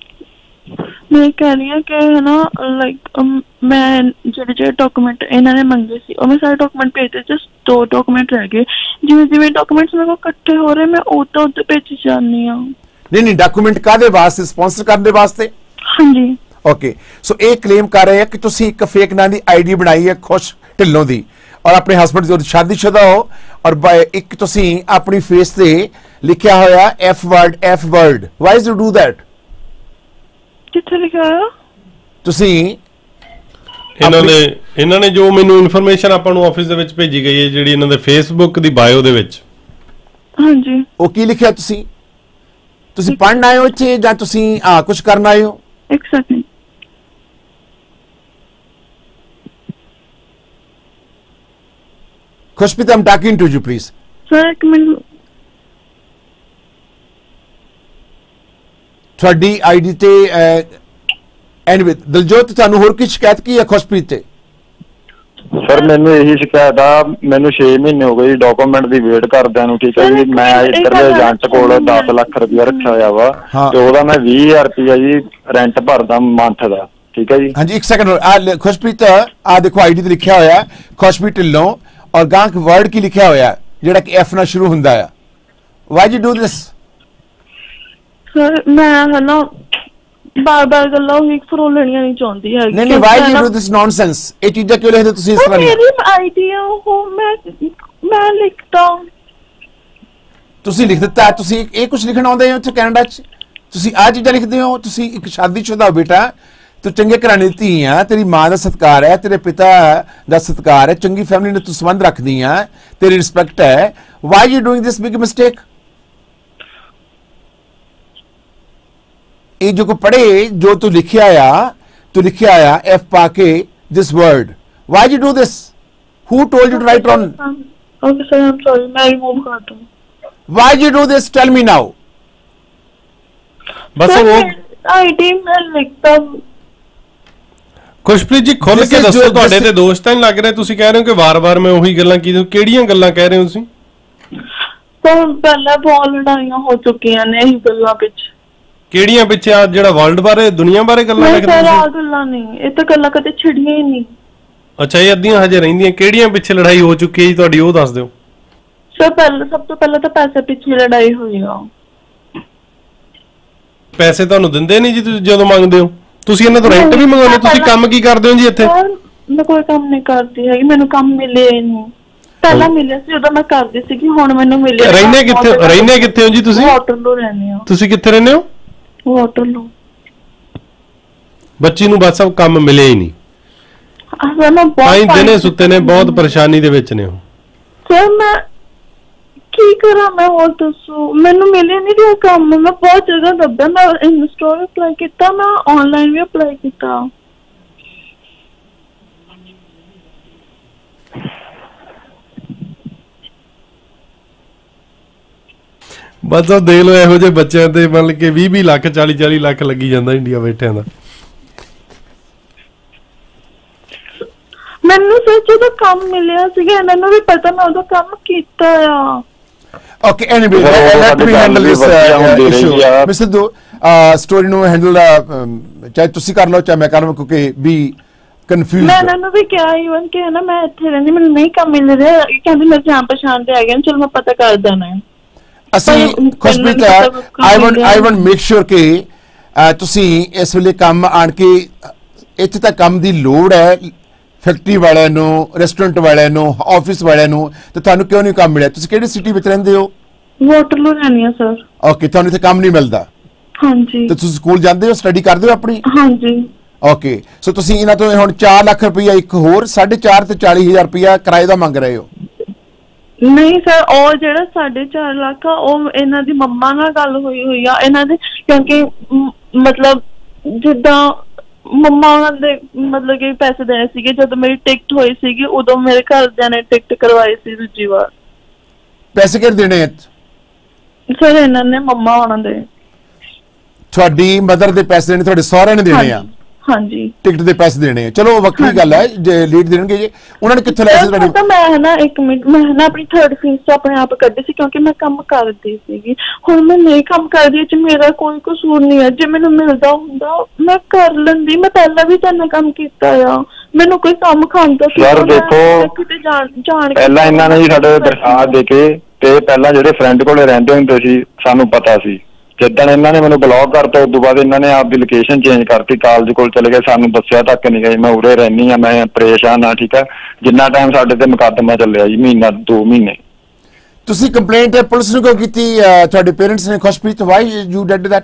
ਹੈ ਨਾ ਲਾਈਕ ਮੈਂ ਜਿਹੜੇ ਡਾਕੂਮੈਂਟ ਇਹਨਾਂ ਨੇ ਮੰਗੇ ਸੀ ਉਹ ਮੈਂ ਸਾਰੇ ਡਾਕੂਮੈਂਟ ਭੇਜ ਦਿੱਤੇ, ਜਸਟ 2 ਡਾਕੂਮੈਂਟ ਰਹਿ ਗਏ। ਜਿਵੇਂ ਡਾਕੂਮੈਂਟਸ ਮੇਰੇ ਕੋਲ ਇਕੱਠੇ ਹੋ ਰਹੇ ਮੈਂ ਉਹ ਤਾਂ ਉੱਤੇ ਭੇਜੀ ਜਾਂਦੀ ਹਾਂ। ਨਹੀਂ, ਡਾਕੂਮੈਂਟ ਕਾਹਦੇ ਵਾਸਤੇ? ਸਪਾਂਸਰ ਕਰਨ ਦੇ ਵਾਸਤੇ? ਹਾਂਜੀ। ਓਕੇ, ਸੋ ਇਹ ਕਲੇਮ ਕਰ ਰਹੇ ਆ ਕਿ ਤੁਸੀਂ ਇੱਕ ਫੇਕ ਨਾਂ ਦੀ ਆਈਡੀ ਬਣਾਈ ਹੈ ਖੁਸ਼ ਢਿੱਲੋਂ ਦੀ, ਔਰ ਆਪਣੇ ਹਸਬੰਡ ਦੀ ਸ਼ਾਦੀशुदा ਹੋ, ਔਰ ਇੱਕ ਤੁਸੀਂ ਆਪਣੀ ਫੇਸ ਤੇ ਲਿਖਿਆ ਹੋਇਆ F word. Why do do that? ਕਿੱਥੇ ਲਿਖਿਆ ਹੋਇਆ? ਤੁਸੀਂ ਇਹਨਾਂ ਨੇ ਜੋ ਮੈਨੂੰ ਇਨਫੋਰਮੇਸ਼ਨ ਆਪਾਂ ਨੂੰ ਆਫਿਸ ਦੇ ਵਿੱਚ ਭੇਜੀ ਗਈ ਹੈ, ਜਿਹੜੀ ਇਹਨਾਂ ਦੇ ਫੇਸਬੁੱਕ ਦੀ ਬਾਇਓ ਦੇ ਵਿੱਚ। ਹਾਂਜੀ। ਉਹ ਕੀ ਲਿਖਿਆ? ਤੁਸੀਂ ਪੜ੍ਹਨ ਆਏ ਹੋ ਇੱਥੇ ਜਾਂ ਤੁਸੀਂ ਕੁਝ ਕਰਨ ਆਏ ਹੋ? ਇੱਕ second. Khushpreet, I'm talking to you please. Sir ਇੱਕ ਮਿੰਟ। ਤੁਹਾਡੀ ਆਈਡੀ ਤੇ ਐਨੀਵੇ ਦਿਲਜੋਤ, ਤੁਹਾਨੂੰ ਹੋਰ ਕੀ ਸ਼ਿਕਾਇਤ ਕੀ ਹੈ ਖੁਸ਼ਪ੍ਰੀਤ ਤੇ? ਸਰ ਮੈਨੂੰ ਇਹੀ ਸ਼ਿਕਾਇਤ ਆ, ਮੈਨੂੰ 6 ਮਹੀਨੇ ਹੋ ਗਏ ਡਾਕੂਮੈਂਟ ਦੀ ਵੇਟ ਕਰਦਿਆਂ ਨੂੰ, ਠੀਕ ਹੈ ਜੀ। ਮੈਂ ਇੱਧਰਲੇ ਏਜੰਟ ਕੋਲ 10 ਲੱਖ ਰੁਪਇਆ ਰੱਖਿਆ ਹੋਇਆ ਵਾ ਤੇ ਉਹਦਾ ਮੈਂ 20,000 ਰੁਪਇਆ ਜੀ ਰੈਂਟ ਭਰਦਾ ਮੰਥ ਦਾ, ਠੀਕ ਹੈ ਜੀ। ਹਾਂਜੀ, ਇੱਕ ਸੈਕਿੰਡ। ਖੁਸ਼ਪ੍ਰੀਤ, ਦੇਖੋ ਆਈਡੀ ਤੇ ਲਿਖਿਆ ਹੋਇਆ ਖੁਸ਼ਪ੍ਰੀਤ ਢਿੱਲੋਂ, ਔਰ ਗਾਂਕ ਵਰਡ ਕੀ ਲਿਖਿਆ ਹੋਇਆ ਜਿਹੜਾ ਕਿ ਐਫ ਨਾਲ ਸ਼ੁਰੂ ਹੁੰਦਾ ਆ। Why you do this? Sir ਮੈਂ ਹੈ ਨਾ ਬਾਰ-ਬਾਰ ਗੱਲਾਂ ਉਹੀ ਫਰੋ ਲੈਣੀਆਂ ਨਹੀਂ ਚਾਹੁੰਦੀ ਹੈ। ਨਹੀਂ, why you do this nonsense? ਇਹ ਚੀਜ਼ਾਂ ਕਿਉਂ ਲਿਖਦੇ ਤੁਸੀਂ ਇਸ ਤਰ੍ਹਾਂ? ਮੇਰੀ ਆਈਡੀਆ ਉਹ ਮੈਂ ਲਿਖਦਾ। ਤੁਸੀਂ ਲਿਖ ਦਿੱਤਾ, ਤੁਸੀਂ ਇਹ ਕੁਝ ਲਿਖਣ ਆਉਂਦੇ ਹੋ ਉੱਥੇ ਕੈਨੇਡਾ 'ਚ? ਤੁਸੀਂ ਆਹ ਚੀਜ਼ਾਂ ਲਿਖਦੇ ਹੋ? ਤੁਸੀਂ ਇੱਕ ਸ਼ਾਦੀशुदा ਬੇਟਾ, ਤੂੰ ਚੰਗੇ ਘਰਾਣੇ ਦੀ ਧੀ ਆ, ਤੇਰੀ ਮਾਂ ਦਾ ਸਤਿਕਾਰ ਹੈ, ਤੇਰੇ ਪਿਤਾ ਦਾ ਸਤਿਕਾਰ ਹੈ, ਚੰਗੀ ਫੈਮਿਲੀ ਨਾਲ ਤੂੰ ਸੰਬੰਧ ਰੱਖਦੀ ਆ, ਤੇਰੀ ਰਿਸਪੈਕਟ ਹੈ। Why you doing this big mistake? ਇਹ ਜੋ ਕੋ ਪੜ੍ਹੇ, ਜੋ ਤੂੰ ਲਿਖਿਆ ਆ ਐਫ ਪਾ ਕੇ this word, why you do this? Who told you to write on? Okay sir, I'm sorry, ਮੈਂ ਰਿਮੂਵ ਕਰ ਦੂੰ। Why you do this? Tell me now. ਬਸ ਉਹ ਆਈਡੀ ਮੈਂ ਲਿਖਦਾ। ਖੁਸ਼ਪ੍ਰੀਤ ਜੀ, ਖੁੱਲ ਕੇ ਦੱਸੋ, ਤੁਹਾਡੇ ਤੇ ਦੋਸ਼ ਤਾਂ ਨਹੀਂ ਲੱਗ ਰਿਹਾ? ਤੁਸੀਂ ਕਹਿ ਰਹੇ ਹੋ ਕਿ ਵਾਰ-ਵਾਰ ਮੈਂ ਉਹੀ ਗੱਲਾਂ ਕੀਤੀ, ਕਿਹੜੀਆਂ ਗੱਲਾਂ ਕਹਿ ਰਹੇ ਹੋ ਤੁਸੀਂ? ਪਹਿਲਾਂ ਬਹੁਤ ਲੜਾਈਆਂ ਹੋ ਚੁੱਕੀਆਂ ਨੇ ਇਹ ਗੱਲਾਂ ਪਿੱਛੇ। ਕਿਹੜੀਆਂ ਪਿੱਛੇ? ਆ ਜਿਹੜਾ ਵਰਲਡ ਬਾਰੇ, ਦੁਨੀਆ ਬਾਰੇ ਗੱਲਾਂ ਲਿਖਦੇ ਤੁਸੀਂ? ਆ ਗੱਲਾਂ ਨਹੀਂ, ਇਹ ਤਾਂ ਗੱਲਾਂ ਕਦੇ ਛਿੜੀਆਂ ਹੀ ਨਹੀਂ। ਅੱਛਾ, ਇਹ ਅੱਧੀਆਂ ਹਜੇ ਰਹਿੰਦੀਆਂ। ਕਿਹੜੀਆਂ ਪਿੱਛੇ ਲੜਾਈ ਹੋ ਚੁੱਕੀ ਹੈ ਜੀ ਤੁਹਾਡੀ, ਉਹ ਦੱਸ ਦਿਓ। ਸਭ ਤੋਂ ਪਹਿਲਾਂ ਤਾਂ ਪੈਸੇ ਪਿੱਛੇ ਲੜਾਈ ਹੋਈ ਆ। ਪੈਸੇ ਤੁਹਾਨੂੰ ਦਿੰਦੇ ਨਹੀਂ ਜੀ ਤੁਸੀਂ ਜਦੋਂ ਮੰਗਦੇ ਹੋ? ਤੁਸੀਂ ਇਹਨਾਂ ਤੋਂ ਰੈਂਟ ਵੀ ਮੰਗਾਉਂਦੇ? ਤੁਸੀਂ ਕੰਮ ਕੀ ਕਰਦੇ ਹੋ ਜੀ ਇੱਥੇ? ਮੈਂ ਕੋਈ ਕੰਮ ਨਹੀਂ ਕਰਦੀ ਹੈਗੀ, ਮੈਨੂੰ ਕੰਮ ਮਿਲਿਆ ਹੀ ਨਹੀਂ। ਪਹਿਲਾਂ ਮਿਲਿਆ ਸੀ ਉਦੋਂ ਮੈਂ ਕਰਦੀ ਸੀਗੀ, ਹੁਣ ਮੈਨੂੰ ਮਿਲਿਆ। ਰਹਿੰਦੇ ਕਿੱਥੇ ਹੋ ਜੀ ਤੁਸੀਂ? ਹੋਟਲ ਰਹਿੰਦੇ ਹੋ। ਤੁਸੀਂ ਕਿੱਥੇ ਰਹਿੰਦੇ ਹੋ? ਹੋਟਲ। ਬੱਚੀ ਨੂੰ ਬਸ ਕੰਮ ਮਿਲਿਆ ਹੀ ਨਹੀਂ, ਦਿਨੇ ਸੁੱਤੇ ਨੇ, ਬਹੁਤ ਪਰੇਸ਼ਾਨੀ ਦੇ ਵਿੱਚ ਨੇ ਉਹ। ਸਰ ਮੈਂ ਕੀ ਕਰਾਂ? ਮੈਂ ਹੋਰ ਦੱਸੋ, ਮੈਨੂੰ ਮਿਲਿਆ ਨਹੀਂ ਰਿਹਾ ਕੰਮ। ਮੈਂ ਬਹੁਤ ਜਗ੍ਹਾ ਲੱਭਿਆ, ਮੈਂ ਇੰਸਟਾ ਵੀ ਅਪਲਾਈ ਕੀਤਾ, ਮੈਂ ਆਨਲਾਈਨ ਵੀ ਅਪਲਾਈ ਕੀਤਾ। ਬਸ ਉਹ ਦੇਖ ਲਓ, ਇਹੋ ਜਿਹੇ ਬੱਚਿਆਂ ਤੇ ਮਤਲਬ ਕਿ 20 ਲੱਖ 40 ਲੱਖ ਲੱਗੀ ਜਾਂਦਾ ਇੰਡੀਆ ਬੈਠਿਆਂ ਦਾ। ਮੈਨੂੰ ਸੱਚ ਉਹਦਾ ਕੰਮ ਮਿਲਿਆ ਸੀਗਾ, ਇਹਨਾਂ ਨੂੰ ਵੀ ਪਤਾ ਮੈਂ ਉਹਦਾ ਕੰਮ ਕੀਤਾ ਆ। Okay, anyway, let me handle this issue. Mr. Do, story ਨੂੰ handle ਚਾਹੇ ਤੁਸੀਂ ਕਰ ਲਓ ਚਾਹੇ ਮੈਂ ਕਰ ਲਵਾਂ, ਕਿਉਂਕਿ ਵੀ ਕਨਫਿਊਜ਼। ਮੈਂ ਇਹਨਾਂ ਨੂੰ ਵੀ ਕਿਹਾ ਈਵਨ ਕਿ ਹੈ ਨਾ ਮੈਂ ਇੱਥੇ ਰਹਿੰਦੀ, ਮੈਨੂੰ ਨਹੀਂ ਕੰਮ ਮਿਲ ਰਿਹਾ। ਕਹਿੰਦੇ ਮੇਰੇ ਜਾਣ ਪਛਾਣ ਤੇ ਆ ਗਏ, ਚਲੋ ਮੈਂ ਪਤਾ ਕਰ ਦੇਣਾ। ਅਸੀਂ Khushpreet, I want make sure ਕਿ ਤੁਸੀਂ ਇਸ ਵੇਲੇ ਕੰਮ ਆਣ ਕੇ ਇੱਥੇ ਤਾਂ ਕੰਮ ਦੀ ਲੋੜ ਹੈ ਫੈਕਟਰੀ ਵਾਲਿਆਂ ਨੂੰ, ਰੈਸਟੋਰੈਂਟ ਵਾਲਿਆਂ ਨੂੰ, ਆਫਿਸ ਵਾਲਿਆਂ ਨੂੰ, ਤੇ ਤੁਹਾਨੂੰ ਕਿਉਂ ਨਹੀਂ ਕੰਮ ਮਿਲਿਆ? ਤੁਸੀਂ ਕਿਹੜੀ ਸਿਟੀ ਵਿੱਚ ਰਹਿੰਦੇ ਹੋ? ਵਾਟਰਲੂ ਰਹਿੰਦੀ ਆ ਸਰ। ਓਕੇ, ਤੁਹਾਨੂੰ ਇੱਥੇ ਕੰਮ ਨਹੀਂ ਮਿਲਦਾ? ਹਾਂਜੀ। ਤੇ ਤੁਸੀਂ ਸਕੂਲ ਜਾਂਦੇ ਹੋ, ਸਟੱਡੀ ਕਰਦੇ ਹੋ ਆਪਣੀ? ਹਾਂਜੀ। ਓਕੇ, ਸੋ ਤੁਸੀਂ ਇਹਨਾਂ ਤੋਂ ਹੁਣ 4 ਲੱਖ ਰੁਪਈਆ ਇੱਕ ਹੋਰ 4.5 ਤੇ 40,000 ਰੁਪਈਆ ਕਿਰਾਏ ਦਾ ਮੰਗ ਰਹੇ ਹੋ? ਨਹੀਂ ਸਰ, ਉਹ ਜਿਹੜਾ 4.5 ਲੱਖ ਆ ਉਹ ਇਹਨਾਂ ਦੀ ਮੰਮਾ ਨਾਲ ਗੱਲ ਹੋਈ ਆ ਇਹਨਾਂ ਦੇ, ਕਿਉਂਕਿ ਮਤਲਬ ਜਿੱਦਾਂ ਮੰਮਾ ਉਹਨਾਂ ਦੇ ਮਤਲਬ ਕਿ ਪੈਸੇ ਦੇਣੇ ਸੀਗੇ। ਜਦੋਂ ਮੇਰੀ ਟਿਕਟ ਹੋਈ ਸੀਗੀ ਉਦੋਂ ਮੇਰੇ ਘਰਦਿਆਂ ਨੇ ਟਿਕਟ ਕਰਵਾਈ ਸੀ ਦੂਜੀ ਵਾਰ। ਪੈਸੇ ਕਿਹੜੇ ਦੇਣੇ ਸਰ ਇਹਨਾਂ ਨੇ ਮੰਮਾ ਉਹਨਾਂ ਦੇ। ਤੁਹਾਡੀ ਮਦਰ ਦੇ ਪੈਸੇ ਦੇਣੇ, ਤੁਹਾਡੇ ਸਹੁਰੇ ਨੇ ਦੇਣੇ ਆ? ਹਾਂਜੀ, ਟਿਕਟ ਦੇ ਪੈਸੇ ਦੇਣੇ ਆ। ਚਲੋ ਵੱਖਰੀ ਗੱਲ ਹੈ, ਜੇ ਲੀਡ ਦੇਣਗੇ ਜੀ। ਉਹਨਾਂ ਨੇ ਕਿੱਥੋਂ ਲਿਆ ਸੀ ਤੁਹਾਡੇ? ਤਾਂ ਮੈਂ ਨਾ 1 ਮਿੰਟ, ਮੈਂ ਨਾ ਆਪਣੀ 3rd ਫੀਸ ਤੋਂ ਆਪਣੇ ਆਪ ਕੱਢੀ ਸੀ ਕਿਉਂਕਿ ਮੈਂ ਕੰਮ ਕਰਦੀ ਸੀਗੀ। ਹੁਣ ਮੈਂ ਨਹੀਂ ਕੰਮ ਕਰਦੀ ਚ ਮੇਰਾ ਕੋਈ ਕਸੂਰ ਨਹੀਂ ਹੈ। ਜੇ ਮੈਨੂੰ ਮਿਲਦਾ ਹੁੰਦਾ ਮੈਂ ਕਰ ਲੈਂਦੀ। ਮੈਂ ਪਹਿਲਾਂ ਵੀ ਤੁਹਾਨੂੰ ਕੰਮ ਕੀਤਾ ਆ, ਮੈਨੂੰ ਕੋਈ ਕੰਮ ਖਾਂਦਾ ਸੀ। ਯਾਰ ਦੇਖੋ, ਕਿਤੇ ਜਾਣ ਪਹਿਲਾਂ ਇਹਨਾਂ ਨੇ ਜੀ ਸਾਡੇ ਦਰਖਾਸਤ ਦੇ ਕੇ ਤੇ ਪਹਿਲਾਂ ਜਿਹੜੇ ਫਰੈਂਡ ਕੋਲੇ ਰਹਿੰਦੇ ਹੁੰਦੇ ਸੀ ਸਾਨੂੰ ਪਤਾ ਸੀ। ਜਿੱਦਣ ਇਹਨਾਂ ਨੇ ਮੈਨੂੰ ਬਲੌਕ ਕਰਤਾ ਉਸ ਤੋਂ ਬਾਅਦ ਇਹਨਾਂ ਨੇ ਆਪਦੀ ਲੋਕੇਸ਼ਨ ਚੇਂਜ ਕਰਤੀ, ਕਾਲਜ ਕੋਲ ਚਲੇ ਗਏ, ਸਾਨੂੰ ਦੱਸਿਆ ਤੱਕ ਨਹੀਂ ਗਏ। ਮੈਂ ਉਰੇ ਰਹਿੰਦੀ ਆ, ਮੈਂ ਪਰੇਸ਼ਾਨ ਆ। ਠੀਕ ਹੈ, ਜਿੰਨਾ ਟਾਈਮ ਸਾਡੇ ਤੇ ਮੁਕੱਦਮਾ ਚੱਲਿਆ ਜੀ, ਮਹੀਨਾ 2 ਮਹੀਨੇ। ਤੁਸੀਂ ਕੰਪਲੇਂਟ ਪੁਲਿਸ ਨੂੰ ਕਿਉਂ ਕੀਤੀ? ਤੁਹਾਡੇ ਪੇਰੈਂਟਸ ਨੇ Khushpreet, why you did that?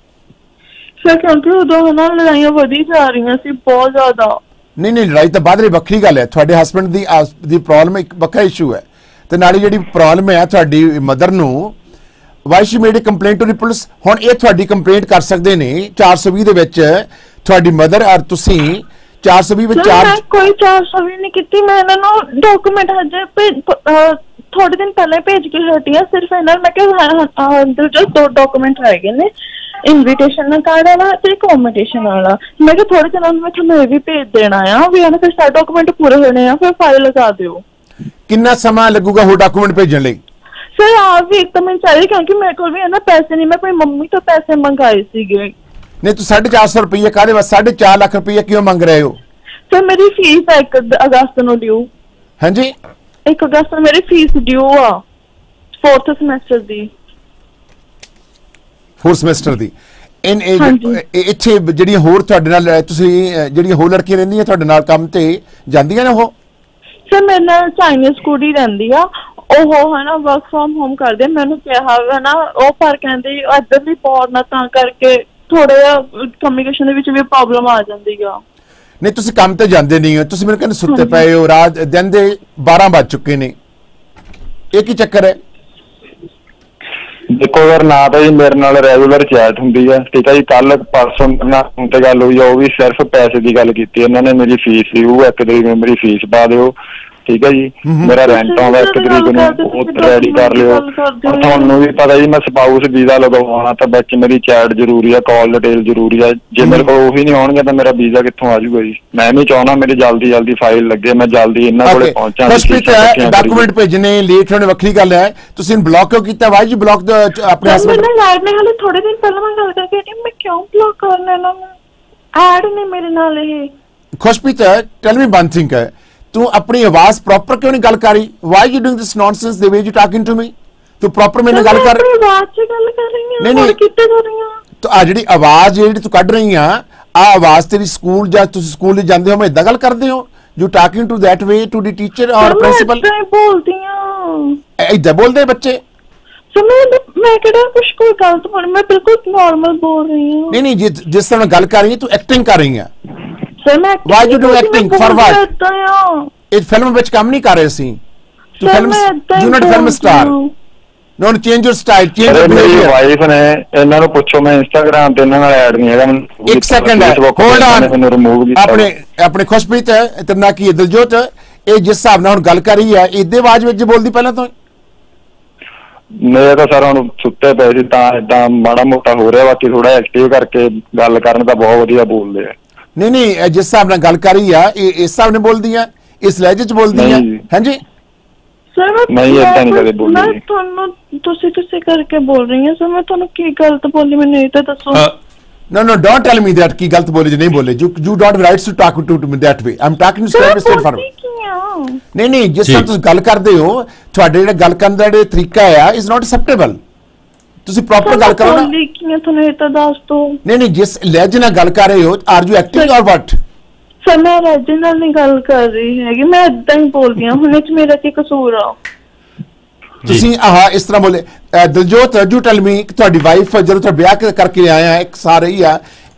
Sir ਕਿਉਂਕਿ ਉਦੋਂ ਨਾ ਲੜਾਈਆਂ ਵਧੀ ਜਾ ਰਹੀਆਂ ਸੀ ਬਹੁਤ ਜ਼ਿਆਦਾ। ਨਹੀਂ ਲੜਾਈ ਤਾਂ ਬਾਅਦ ਦੀ ਵੱਖਰੀ ਗੱਲ ਹੈ। ਤੁਹਾਡੇ ਹਸਬੈਂਡ ਦੀ ਪ੍ਰੋਬਲਮ ਇੱਕ ਵੱਖਰਾ ਇਸ਼ੂ ਹੈ, ਤੇ ਨਾਲੇ ਜਿਹੜੀ ਪ੍ਰੋਬਲਮ ਹੈ ਤੁਹਾਡੀ ਮਦਰ ਨੂੰ, why she made a complaint to the police. ਹੁਣ ਇਹ ਤੁਹਾਡੀ ਕੰਪਲੇਂਟ ਕਰ ਸਕਦੇ ਨੇ 420 ਦੇ ਵਿੱਚ, ਤੁਹਾਡੀ ਮਦਰ ਔਰ ਤੁਸੀਂ 420 ਵਿੱਚ ਚਾਰਜ। ਕੋਈ 420 ਨਹੀਂ ਕੀਤੀ ਮੈਂ। ਇਹਨਾਂ ਨੂੰ ਡਾਕੂਮੈਂਟ ਹਜੇ ਥੋੜੇ ਦਿਨ ਪਹਿਲਾਂ ਭੇਜ ਕੇ ਹਟੀ ਆ। ਸਿਰਫ ਇਹਨਾਂ ਮੈਂ ਕਿਹਾ ਅੰਦਰ ਜੋ 2 ਡਾਕੂਮੈਂਟ ਹੈਗੇ ਨੇ, ਇਨਵੀਟੇਸ਼ਨ ਕਾਰਡ ਵਾਲਾ ਤੇ ਅਕੋਮੋਡੇਸ਼ਨ ਵਾਲਾ। ਮੈਂ ਕਿਹਾ ਥੋੜੇ ਦਿਨਾਂ ਨੂੰ ਮੈਂ ਤੁਹਾਨੂੰ ਇਹ ਵੀ ਭੇਜ ਦੇਣਾ ਆ ਵੀ ਇਹਨਾਂ ਫਿਰ ਸਾਰੇ ਡਾਕੂਮੈਂਟ ਪੂਰੇ ਹੋਣੇ ਆ, ਫਿਰ ਫਾਈਲ ਲਗਾ ਦਿਓ। ਕਿੰਨਾ ਸਮਾਂ ਲੱਗੂਗਾ ਹੋਰ ਡਾਕੂਮੈਂਟ ਭੇਜਣ ਲਈ? ਸਰ ਆਪ ਵੀ ਇੱਕ ਤਾਂ ਮੈਨੂੰ ਚਾਹੀਏ ਕਿਉਂਕਿ ਮੇਰੇ ਕੋਲ ਵੀ ਹੈ ਨਾ ਪੈਸੇ ਨਹੀਂ। ਮੈਂ ਆਪਣੀ ਮੰਮੀ ਤੋਂ ਪੈਸੇ ਮੰਗਾਏ ਸੀਗੇ। ਨਹੀਂ, ਤੂੰ 450 ਰੁਪਏ ਕਾਹਦੇ ਵਾਸਤੇ 4.5 ਲੱਖ ਰੁਪਏ ਕਿਉਂ ਮੰਗ ਰਹੇ ਹੋ? ਸਰ ਮੇਰੀ ਫੀਸ ਹੈ 1 ਅਗਸਤ ਨੂੰ ਡਿਊ। ਹਾਂਜੀ, 1 ਅਗਸਤ ਨੂੰ ਮੇਰੀ ਫੀਸ ਡਿਊ ਆ 4th ਸਮੈਸਟਰ ਦੀ। 4th ਸਮੈਸਟਰ ਦੀ। ਇੱਥੇ ਜਿਹੜੀਆਂ ਹੋਰ ਤੁਹਾਡੇ ਨਾਲ ਤੁਸੀਂ ਜਿਹੜੀਆਂ ਹੋਰ ਲੜਕੀਆਂ ਰਹਿੰਦੀਆਂ ਤੁਹਾਡੇ ਨਾਲ ਕੰਮ ਤੇ ਜਾਂਦੀਆਂ ਨੇ ਉਹ? ਸਰ ਮੇਰੇ ਨਾਲ ਚਾਈਨੀਜ਼ ਕੁੜੀ ਰਹਿੰਦੀ ਆ, ਉਹ ਹੈ ਨਾ ਵਰਕ ਫਰੋਮ ਹੋਮ ਕਰਦੇ। ਮੈਨੂੰ ਕਿਹਾ ਹੈ ਨਾ ਉਹ, ਪਰ ਕਹਿੰਦੇ ਇੱਧਰ ਦੀ ਪੌੜ ਨਾ, ਤਾਂ ਕਰਕੇ ਥੋੜਾ ਜਿਹਾ ਕਮਿਊਨੀਕੇਸ਼ਨ ਦੇ ਵਿੱਚ ਵੀ ਪ੍ਰੋਬਲਮ ਆ ਜਾਂਦੀ ਆ। ਨਹੀਂ, ਤੁਸੀਂ ਕੰਮ ਤੇ ਜਾਂਦੇ ਨਹੀਂ ਹੋ, ਤੁਸੀਂ ਮੈਨੂੰ ਕਹਿੰਦੇ ਸੁੱਤੇ ਪਏ ਹੋ, ਰਾਤ ਦਿਨ ਦੇ 12 ਵੱਜ ਚੁੱਕੇ ਨੇ, ਇਹ ਕੀ ਚੱਕਰ ਹੈ? ਦੇਖੋ ਯਾਰ, ਨਾ ਤਾਂ ਜੀ ਮੇਰੇ ਨਾਲ ਰੈਗੂਲਰ ਚੈਟ ਹੁੰਦੀ ਹੈ। ਠੀਕ ਹੈ ਜੀ, ਕੱਲ ਪਰਸੋਂ ਨਾਲ ਫੋਨ ਤੇ ਗੱਲ ਹੋਈ ਆ, ਉਹ ਵੀ ਸਿਰਫ ਪੈਸੇ ਦੀ ਗੱਲ ਕੀਤੀ। ਇਹਨਾਂ ਨੇ ਮੇਰੀ ਫੀਸ ਸੀ, ਉਹ 1 ਤਰੀਕ ਨੂੰ ਮੇਰੀ ਫੀਸ ਪਾ ਦਿਓ। ਠੀਕ ਹੈ ਜੀ, ਮੇਰਾ ਰੈਂਟ ਆਉਂਦਾ 1 ਤਰੀਕ ਨੂੰ, ਉਹ ਰੈਡੀ ਕਰ ਲਿਓ। ਤੁਹਾਨੂੰ ਵੀ ਪਤਾ ਜੀ ਮੈਂ ਸਪਾਊਸ ਵੀਜ਼ਾ ਲਗਵਾਉਣਾ, ਤਾਂ ਵਿੱਚ ਮੇਰੀ ਚੈਟ ਜ਼ਰੂਰੀ ਹੈ, ਕਾਲ ਡਿਟੇਲ ਜ਼ਰੂਰੀ ਹੈ। ਜੇ ਮੇਰੇ ਕੋਲ ਉਹੀ ਨਹੀਂ ਹੋਣਗੇ ਤਾਂ ਮੇਰਾ ਵੀਜ਼ਾ ਕਿੱਥੋਂ ਆ ਜਾਊਗਾ ਜੀ? ਮੈਂ ਨਹੀਂ ਚਾਹੁੰਦਾ ਮੇਰੀ ਜਲਦੀ ਫਾਈਲ ਲੱਗੇ, ਮੈਂ ਜਲਦੀ ਇਹਨਾਂ ਕੋਲੇ ਪਹੁੰਚਾਂ। ਡਾਕੂਮੈਂਟ ਭੇਜਣੇ ਲੇਟ ਹੋਣੇ ਵੱਖਰੀ ਗੱਲ ਹੈ। ਤੁਸੀਂ ਬਲੌਕ ਕਿਉਂ ਕੀਤਾ? ਵਾਈ ਜੀ ਬਲੌਕ ਆਪਣੇ ਹਸਬੈਂਡ ਨੇ? ਹਾਲੇ ਥੋੜੇ ਦਿਨ ਪਹਿਲਾਂ ਮੈਂ ਗੱਲ ਕਰਕੇ ਮੈਂ ਕਿਉਂ ਬਲੌਕ ਕਰਨਾ ਇਹਨਾਂ ਨੂੰ? ਐਡ ਨੇ ਮੇਰੇ ਨਾਲ ਇਹ। Khushpreet, tell me one thing, ਤੂੰ ਆਪਣੀ ਆਵਾਜ਼ ਪ੍ਰੋਪਰ ਕਿਉਂ ਨਹੀਂ ਗੱਲ ਕਰ ਰਹੀ? Why you doing this nonsense the way you talking to me? ਤੂੰ ਪ੍ਰੋਪਰ ਮੇਰੇ ਨਾਲ ਗੱਲ ਕਰ। ਆਪਣੀ ਆਵਾਜ਼ 'ਚ ਗੱਲ ਕਰ ਰਹੀ ਹਾਂ। ਨਹੀਂ ਕਿੱਥੇ ਕਰ ਰਹੀ ਹਾਂ? ਤੂੰ ਆ ਜਿਹੜੀ ਆਵਾਜ਼ ਜਿਹੜੀ ਤੂੰ ਕੱਢ ਰਹੀ ਆ, ਆ ਆਵਾਜ਼ ਤੇਰੀ ਸਕੂਲ ਜਾਂ ਤੁਸੀਂ ਸਕੂਲ ਜਾਂਦੇ ਹੋ ਮੈਂ ਇਦਾਂ ਗੱਲ ਕਰਦੇ ਹੋ? You talking to that way to the teacher or principal? ਮੈਂ ਬੋਲਦੀ ਆ ਇਦਾਂ ਬੋਲਦੇ ਬੱਚੇ? ਮੈਂ ਕਿਹੜਾ ਕੁਛ ਕੋਈ ਗਲਤ ਬੋਲ, ਮੈਂ ਬਿਲਕੁਲ ਨਾਰਮਲ ਬੋਲ ਰਹੀ ਹਾਂ। ਨਹੀਂ ਜਿਸ ਤਰ੍ਹਾਂ ਗੱਲ ਕਰ ਰਹੀ ਹੈ ਤੂੰ ਐਕਟਿੰਗ ਕਰ ਰਹੀ ਹੈ। ਸਰ ਮੈਂ why you do acting for what? ਇਹ ਫਿਲਮ ਵਿੱਚ ਕੰਮ ਨਹੀਂ ਕਰ ਰਹੇ ਸੀ। ਤੂੰ film you not film star. No change your style, change your behaviour. Wife ਨੇ ਇਹਨਾਂ ਨੂੰ ਪੁੱਛੋ, ਮੈਂ ਇੰਸਟਾਗ੍ਰਾਮ ਤੇ ਇਹਨਾਂ ਨਾਲ ਐਡ ਨਹੀਂ ਹੈਗਾ। ਇੱਕ ਸੈਕਿੰਡ ਹੋਲਡ ਆਨ। ਆਪਣੇ ਖੁਸ਼ਪ੍ਰੀਤ ਤੇਰਾ ਕੀ ਦਿਲਜੋਤ, ਇਹ ਜਿਸ ਹਿਸਾਬ ਨਾਲ ਹੁਣ ਗੱਲ ਕਰ ਰਹੀ ਹੈ ਇਹਦੇ ਆਵਾਜ਼ ਵਿੱਚ ਬੋਲਦੀ ਪਹਿਲਾਂ ਤੋਂ? ਮੇਰੇ ਤਾਂ ਸਰ ਹੁਣ ਸੁੱਤੇ ਪਏ ਸੀ ਤਾਂ ਏਦਾਂ ਮਾੜਾ ਮੋਟਾ ਹੋ ਰਿਹਾ, ਬਾਕੀ ਥੋੜਾ ਐਕਟਿਵ ਕਰਕੇ ਗੱਲ ਕਰਨ ਤਾਂ ਬਹੁਤ ਵਧੀਆ ਬੋਲਦੇ ਆ। ਨਹੀਂ ਜਿਸ ਹਿਸਾਬ ਨਾਲ ਗੱਲ ਕਰ ਰਹੀ ਆ ਇਹ ਇਸ ਹਿਸਾਬ ਨਾਲ ਬੋਲਦੀ ਆ, ਇਸ ਲਹਿਜੇ ਚ ਬੋਲਦੀ ਆ? ਹਾਂਜੀ ਸਰ ਨਹੀਂ ਏਦਾਂ ਨਹੀਂ ਕਦੇ ਬੋਲੀ। ਮੈਂ ਤੁਹਾਨੂੰ ਤੁਸੀਂ ਕਰਕੇ ਬੋਲ ਰਹੀ ਹਾਂ। ਸਰ ਮੈਂ ਤੁਹਾਨੂੰ ਕੀ ਗਲਤ ਬੋਲੀ ਮੈਨੂੰ ਇਹ ਤਾਂ ਦੱਸੋ। No, don't tell me that ਕੀ ਗਲਤ ਬੋਲੇ ਜਾਂ ਨਹੀਂ ਬੋਲੇ। You don't have rights to talk to me that way. I'm talking straight forward. ਨਹੀਂ ਜਿਸ ਤਰ੍ਹਾਂ ਤੁਸੀਂ ਗੱਲ ਕਰਦੇ ਹੋ, ਤੁਹਾਡੇ ਜਿਹੜਾ ਗੱਲ ਕਰਨ ਦਾ ਜਿਹੜਾ ਤਰੀਕਾ ਆ is not acceptable. ਤੁਸੀਂ ਪ੍ਰੋਪਰ ਗੱਲ ਕਰੋ ਨਾ। ਤੁਹਾਨੂੰ ਇਹ ਤਾਂ ਦੱਸ ਦੋ। ਨਹੀਂ ਜਿਸ ਲਹਿਜੇ ਨਾਲ ਗੱਲ ਕਰ ਰਹੇ ਹੋ, are you acting or what? Sir ਮੈਂ ਲਹਿਜੇ ਨਾਲ ਨਹੀਂ ਗੱਲ ਕਰ ਰਹੀ ਹੈਗੀ, ਮੈਂ ਏਦਾਂ ਹੀ ਬੋਲਦੀ ਹਾਂ। ਹੁਣ ਇਹ 'ਚ ਮੇਰਾ ਕੀ ਕਸੂਰ ਆ? ਤੁਸੀਂ ਇਸ ਤਰ੍ਹਾਂ ਬੋਲੇ। ਦਿਲਜੋਤ, ਯੂ ਟੈਲ ਮੀ, ਤੁਹਾਡੀ ਵਾਈਫ ਜਦੋਂ ਤੁਹਾਡਾ ਵਿਆਹ ਕਰਕੇ ਆਇਆ 1 ਸਾਲ ਰਹੀ ਆ,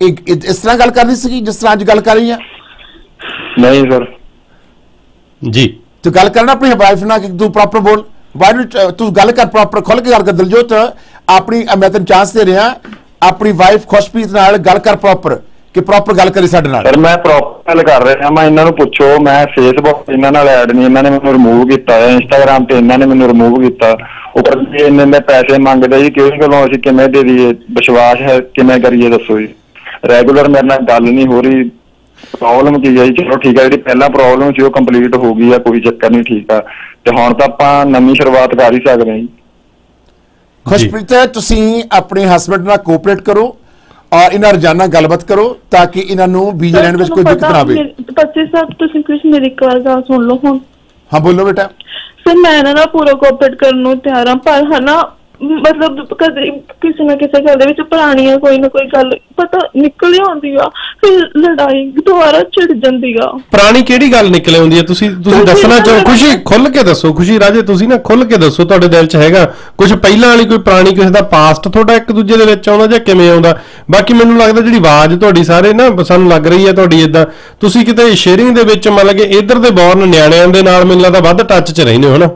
ਇਸ ਤਰ੍ਹਾਂ ਗੱਲ ਕਰਨੀ ਸੀ ਜਿਸ ਤਰ੍ਹਾਂ ਅੱਜ ਗੱਲ ਕਰ ਰਹੀ ਆ? ਨਹੀਂ ਸਰ ਜੀ ਤੂੰ ਗੱਲ ਕਰਨਾ ਆਪਣੀ ਵਾਈਫ ਨਾਲ ਕਿ ਤੂੰ ਪ੍ਰੋਪਰ ਬੋਲ। ਤੂੰ ਗੱਲ ਕਰ ਪ੍ਰੋਪਰ ਖੁੱਲ ਕੇ ਗੱਲ ਕਰ ਦਿਲਜੋਤ ਆਪਣੀ। ਮੈਂ ਤੈਨੂੰ ਚਾਂਸ ਦੇ ਰਿਹਾ ਆਪਣੀ ਵਾਈਫ ਖੁਸ਼ਪ੍ਰੀਤ ਨਾਲ ਗੱਲ ਕਰ ਪ੍ਰੋਪਰ ਕਿ ਪ੍ਰੋਪਰ ਗੱਲ ਕਰੀ ਸਾਡੇ ਨਾਲ। ਸਰ ਮੈਂ ਪ੍ਰੋਪਰ ਗੱਲ ਕਰ ਰਿਹਾ। ਮੈਂ ਇਹਨਾਂ ਨੂੰ ਪੁੱਛੋ, ਮੈਂ ਫੇਸਬੁੱਕ ਇਹਨਾਂ ਨਾਲ ਐਡ ਨਹੀਂ, ਇਹਨਾਂ ਨੇ ਮੈਨੂੰ ਰਿਮੂਵ ਕੀਤਾ ਹੈ। ਇੰਸਟਾਗ੍ਰਾਮ ਤੇ ਇਹਨਾਂ ਨੇ ਮੈਨੂੰ ਰਿਮੂਵ ਕੀਤਾ। ਉੱਪਰ ਇੰਨੇ ਪੈਸੇ ਮੰਗਦੇ ਜੀ, ਕਿਹੜੀ ਗੱਲੋਂ ਅਸੀਂ ਕਿਵੇਂ ਦੇ ਦਈਏ? ਵਿਸ਼ਵਾਸ ਹੈ ਕਿਵੇਂ ਕਰੀਏ ਦੱਸੋ ਜੀ? ਰੈਗੂਲਰ ਮੇਰੇ ਨਾਲ ਗੱਲ ਨਹੀਂ ਹੋ ਰਹੀ। ਪ੍ਰੋਬਲਮ ਕੀ ਹੈ ਜੀ? ਚਲੋ ਠੀਕ ਹੈ, ਜਿਹੜੀ ਪਹਿਲਾਂ ਪ੍ਰੋਬਲਮ ਸੀ ਉਹ ਕੰਪਲੀਟ ਹੋ ਗਈ ਆ, ਕੋਈ ਚੱਕਰ ਨਹੀਂ, ਠੀਕ ਆ। ਤੇ ਹੁਣ ਤਾਂ ਆਪਾਂ ਨਵੀਂ ਸ਼ੁਰੂਆਤ ਕਰ ਹੀ ਸਕਦੇ ਹਾਂ ਜੀ। ਖੁਸ਼ਪ੍ਰੀਤ ਤੁਸੀਂ ਆਪਣੇ ਹਸਬੰਡ ਨਾਲ ਕੋਆਪਰੇਟ ਕਰੋ ਔਰ ਇਹਨਾਂ ਰੋਜ਼ਾਨਾ ਗੱਲਬਾਤ ਕਰੋ ਤਾਂ ਕਿ ਇਹਨਾਂ ਨੂੰ ਵੀਜ਼ਾ ਲੈਣ ਵਿੱਚ ਕੋਈ ਦਿੱਕਤ ਨਾ ਆਵੇ। ਪੱਚੀ ਸਾਹਿਬ ਤੁਸੀਂ ਕੁਝ ਮੇਰੀ ਇੱਕ ਵਾਰ ਗੱਲ ਸੁਣ ਲਓ ਹੁਣ। ਹਾਂ ਬੋਲੋ ਬੇਟਾ। ਸਰ ਮੈਂ ਇਹਨਾਂ ਨਾਲ ਪੂਰਾ ਕੋਆਪਰੇਟ ਕਰਨ ਨੂੰ ਤਿਆਰ ਹਾਂ, ਪਰ ਹਨਾ ਮਤਲਬ ਕਦੇ ਕਿਸੇ ਨਾ ਕਿਸੇ ਗੱਲ ਦੇ ਵਿੱਚ ਪੁਰਾਣੀਆਂ ਕੋਈ ਨਾ ਕੋਈ ਗੱਲ ਪਤਾ ਨਿਕਲ ਆਉਂਦੀ ਆ, ਫਿਰ ਲੜਾਈ ਦੁਬਾਰਾ ਛਿੜ ਜਾਂਦੀ ਆ। ਪੁਰਾਣੀ ਕਿਹੜੀ ਗੱਲ ਨਿਕਲ ਆਉਂਦੀ ਹੈ? ਤੁਸੀਂ ਦੱਸਣਾ ਚਾਹੋ? ਖੁਸ਼ੀ ਖੁੱਲ ਕੇ ਦੱਸੋ। ਖੁਸ਼ੀ ਰਾਜੇ ਤੁਸੀਂ ਨਾ ਖੁੱਲ ਕੇ ਦੱਸੋ, ਤੁਹਾਡੇ ਦਿਲ 'ਚ ਹੈਗਾ ਕੁਝ ਪਹਿਲਾਂ ਵਾਲੀ ਕੋਈ ਪੁਰਾਣੀ ਕਿਸੇ ਦਾ ਪਾਸਟ ਤੁਹਾਡਾ ਇੱਕ ਦੂਜੇ ਦੇ ਵਿੱਚ ਆਉਂਦਾ ਜਾਂ ਕਿਵੇਂ ਆਉਂਦਾ? ਬਾਕੀ ਮੈਨੂੰ ਲੱਗਦਾ ਜਿਹੜੀ ਆਵਾਜ਼ ਤੁਹਾਡੀ ਸਾਰੇ ਨਾ ਸਾਨੂੰ ਲੱਗ ਰਹੀ ਹੈ ਤੁਹਾਡੀ ਇਦਾਂ ਤੁਸੀਂ ਕਿਤੇ ਸ਼ੇਅਰਿੰਗ ਦੇ ਵਿੱਚ ਮਤਲਬ ਕਿ ਇੱਧਰ ਦੇ ਬੌਰਨ ਨਿਆਣਿਆਂ ਦੇ ਨਾਲ ਮੈਨੂੰ ਲੱਗਦਾ ਵੱਧ ਟੱਚ 'ਚ ਰਹਿੰਦੇ ਹੋ ਨਾ।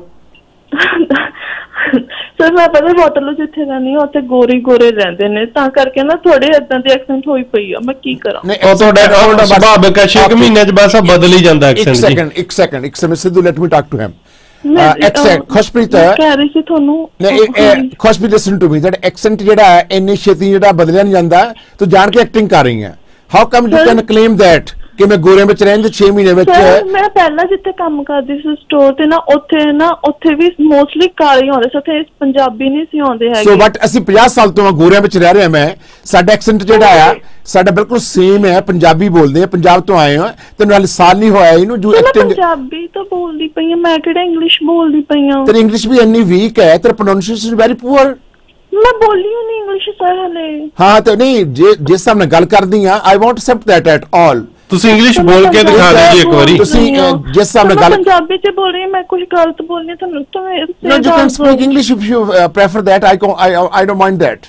ਸਰ ਮੈਂ ਪਤਾ ਹੋਟਲ ਜਿੱਥੇ ਰਹਿੰਦੀ ਹਾਂ ਉੱਥੇ ਗੋਰੇ ਗੋਰੇ ਰਹਿੰਦੇ ਨੇ, ਤਾਂ ਕਰਕੇ ਨਾ ਥੋੜੇ ਏਦਾਂ ਦੀ ਐਕਸੈਂਟ ਹੋਈ ਪਈ ਆ। ਮੈਂ ਕੀ ਕਰਾਂ? ਉਹ ਤੁਹਾਡਾ ਸੁਭਾਵਿਕ ਹੈ 6 ਮਹੀਨੇ 'ਚ ਬਸ ਬਦਲ ਹੀ ਜਾਂਦਾ ਐਕਸੈਂਟ। ਇੱਕ second Sidhu let me talk to him. Khushpreet ਕਹਿ ਰਹੀ ਸੀ ਤੁਹਾਨੂੰ। Khushpreet listen to me, that accent ਜਿਹੜਾ ਹੈ ਇੰਨੀ ਛੇਤੀ ਜਿਹੜਾ ਬਦਲਿਆ ਨਹੀਂ ਜਾਂਦਾ। ਤੂੰ ਜਾਣ ਕੇ ਐਕਟਿੰਗ ਕਰ ਰਹੀ ਹੈ। How come you can claim that ਕਿ ਮੈਂ ਗੋਰੇ ਵਿੱਚ ਰਹਿੰਦੇ 6 ਮਹੀਨੇ ਵਿੱਚ? ਮੈਂ ਪਹਿਲਾਂ ਜਿੱਥੇ ਕੰਮ ਕਰਦੀ ਸੀ ਸਟੋਰ ਤੇ ਨਾ ਉੱਥੇ ਵੀ ਮੋਸਟਲੀ ਕਾਲੇ ਆਉਂਦੇ ਸੀ, ਉੱਥੇ ਪੰਜਾਬੀ ਨਹੀਂ ਸੀ ਆਉਂਦੇ ਹੈਗੇ। ਸੋ ਬਟ ਅਸੀਂ 50 ਸਾਲ ਤੋਂ ਗੋਰਿਆਂ ਵਿੱਚ ਰਹਿ ਰਹੇ। ਮੈਂ ਸਾਡਾ ਐਕਸੈਂਟ ਜਿਹੜਾ ਆ ਸਾਡਾ ਬਿਲਕੁਲ ਸੇਮ ਹੈ, ਪੰਜਾਬੀ ਬੋਲਦੇ ਆ, ਪੰਜਾਬ ਤੋਂ ਆਏ ਹਾਂ। ਤੈਨੂੰ ਹਾਲੇ ਸਾਲ ਨਹੀਂ ਹੋਇਆ ਇਹਨੂੰ ਜੋ ਐਕਟਿੰਗ। ਪੰਜਾਬੀ ਤਾਂ ਬੋਲਦੀ ਪਈ ਆ, ਮੈਂ ਕਿਹੜਾ ਇੰਗਲਿਸ਼ ਬੋਲਦੀ ਪਈ ਆ? ਤੇਰੀ ਇੰਗਲਿਸ਼ ਵੀ ਇੰਨੀ ਵੀਕ ਹੈ, ਤੇਰਾ ਪ੍ਰੋਨਾਂਸੀਏਸ਼ਨ ਵੈਰੀ ਪੂਅਰ। ਮੈਂ ਬੋਲੀ ਨਹੀਂ ਇੰਗਲਿਸ਼ ਸਰ ਹਲੇ। ਹਾਂ ਤੇ ਨਹੀਂ ਜਿਸ ਹਿਸਾਬ ਨਾਲ ਗੱਲ ਕਰਦੀ ਆ I want accept that at all. ਤੁਸੀਂ ਇੰਗਲਿਸ਼ ਬੋਲ ਕੇ ਦਿਖਾ ਦਿਓ ਜੀ ਇੱਕ ਵਾਰੀ। ਤੁਸੀਂ ਜਿਸ ਹਿਸਾਬ ਨਾਲ ਗੱਲ ਪੰਜਾਬੀ ਚ ਬੋਲ ਰਹੀ, ਮੈਂ ਕੁਝ ਗਲਤ ਬੋਲਨੀ ਤੁਹਾਨੂੰ ਤਾਂ No, you can speak English if you prefer that. I don't mind that.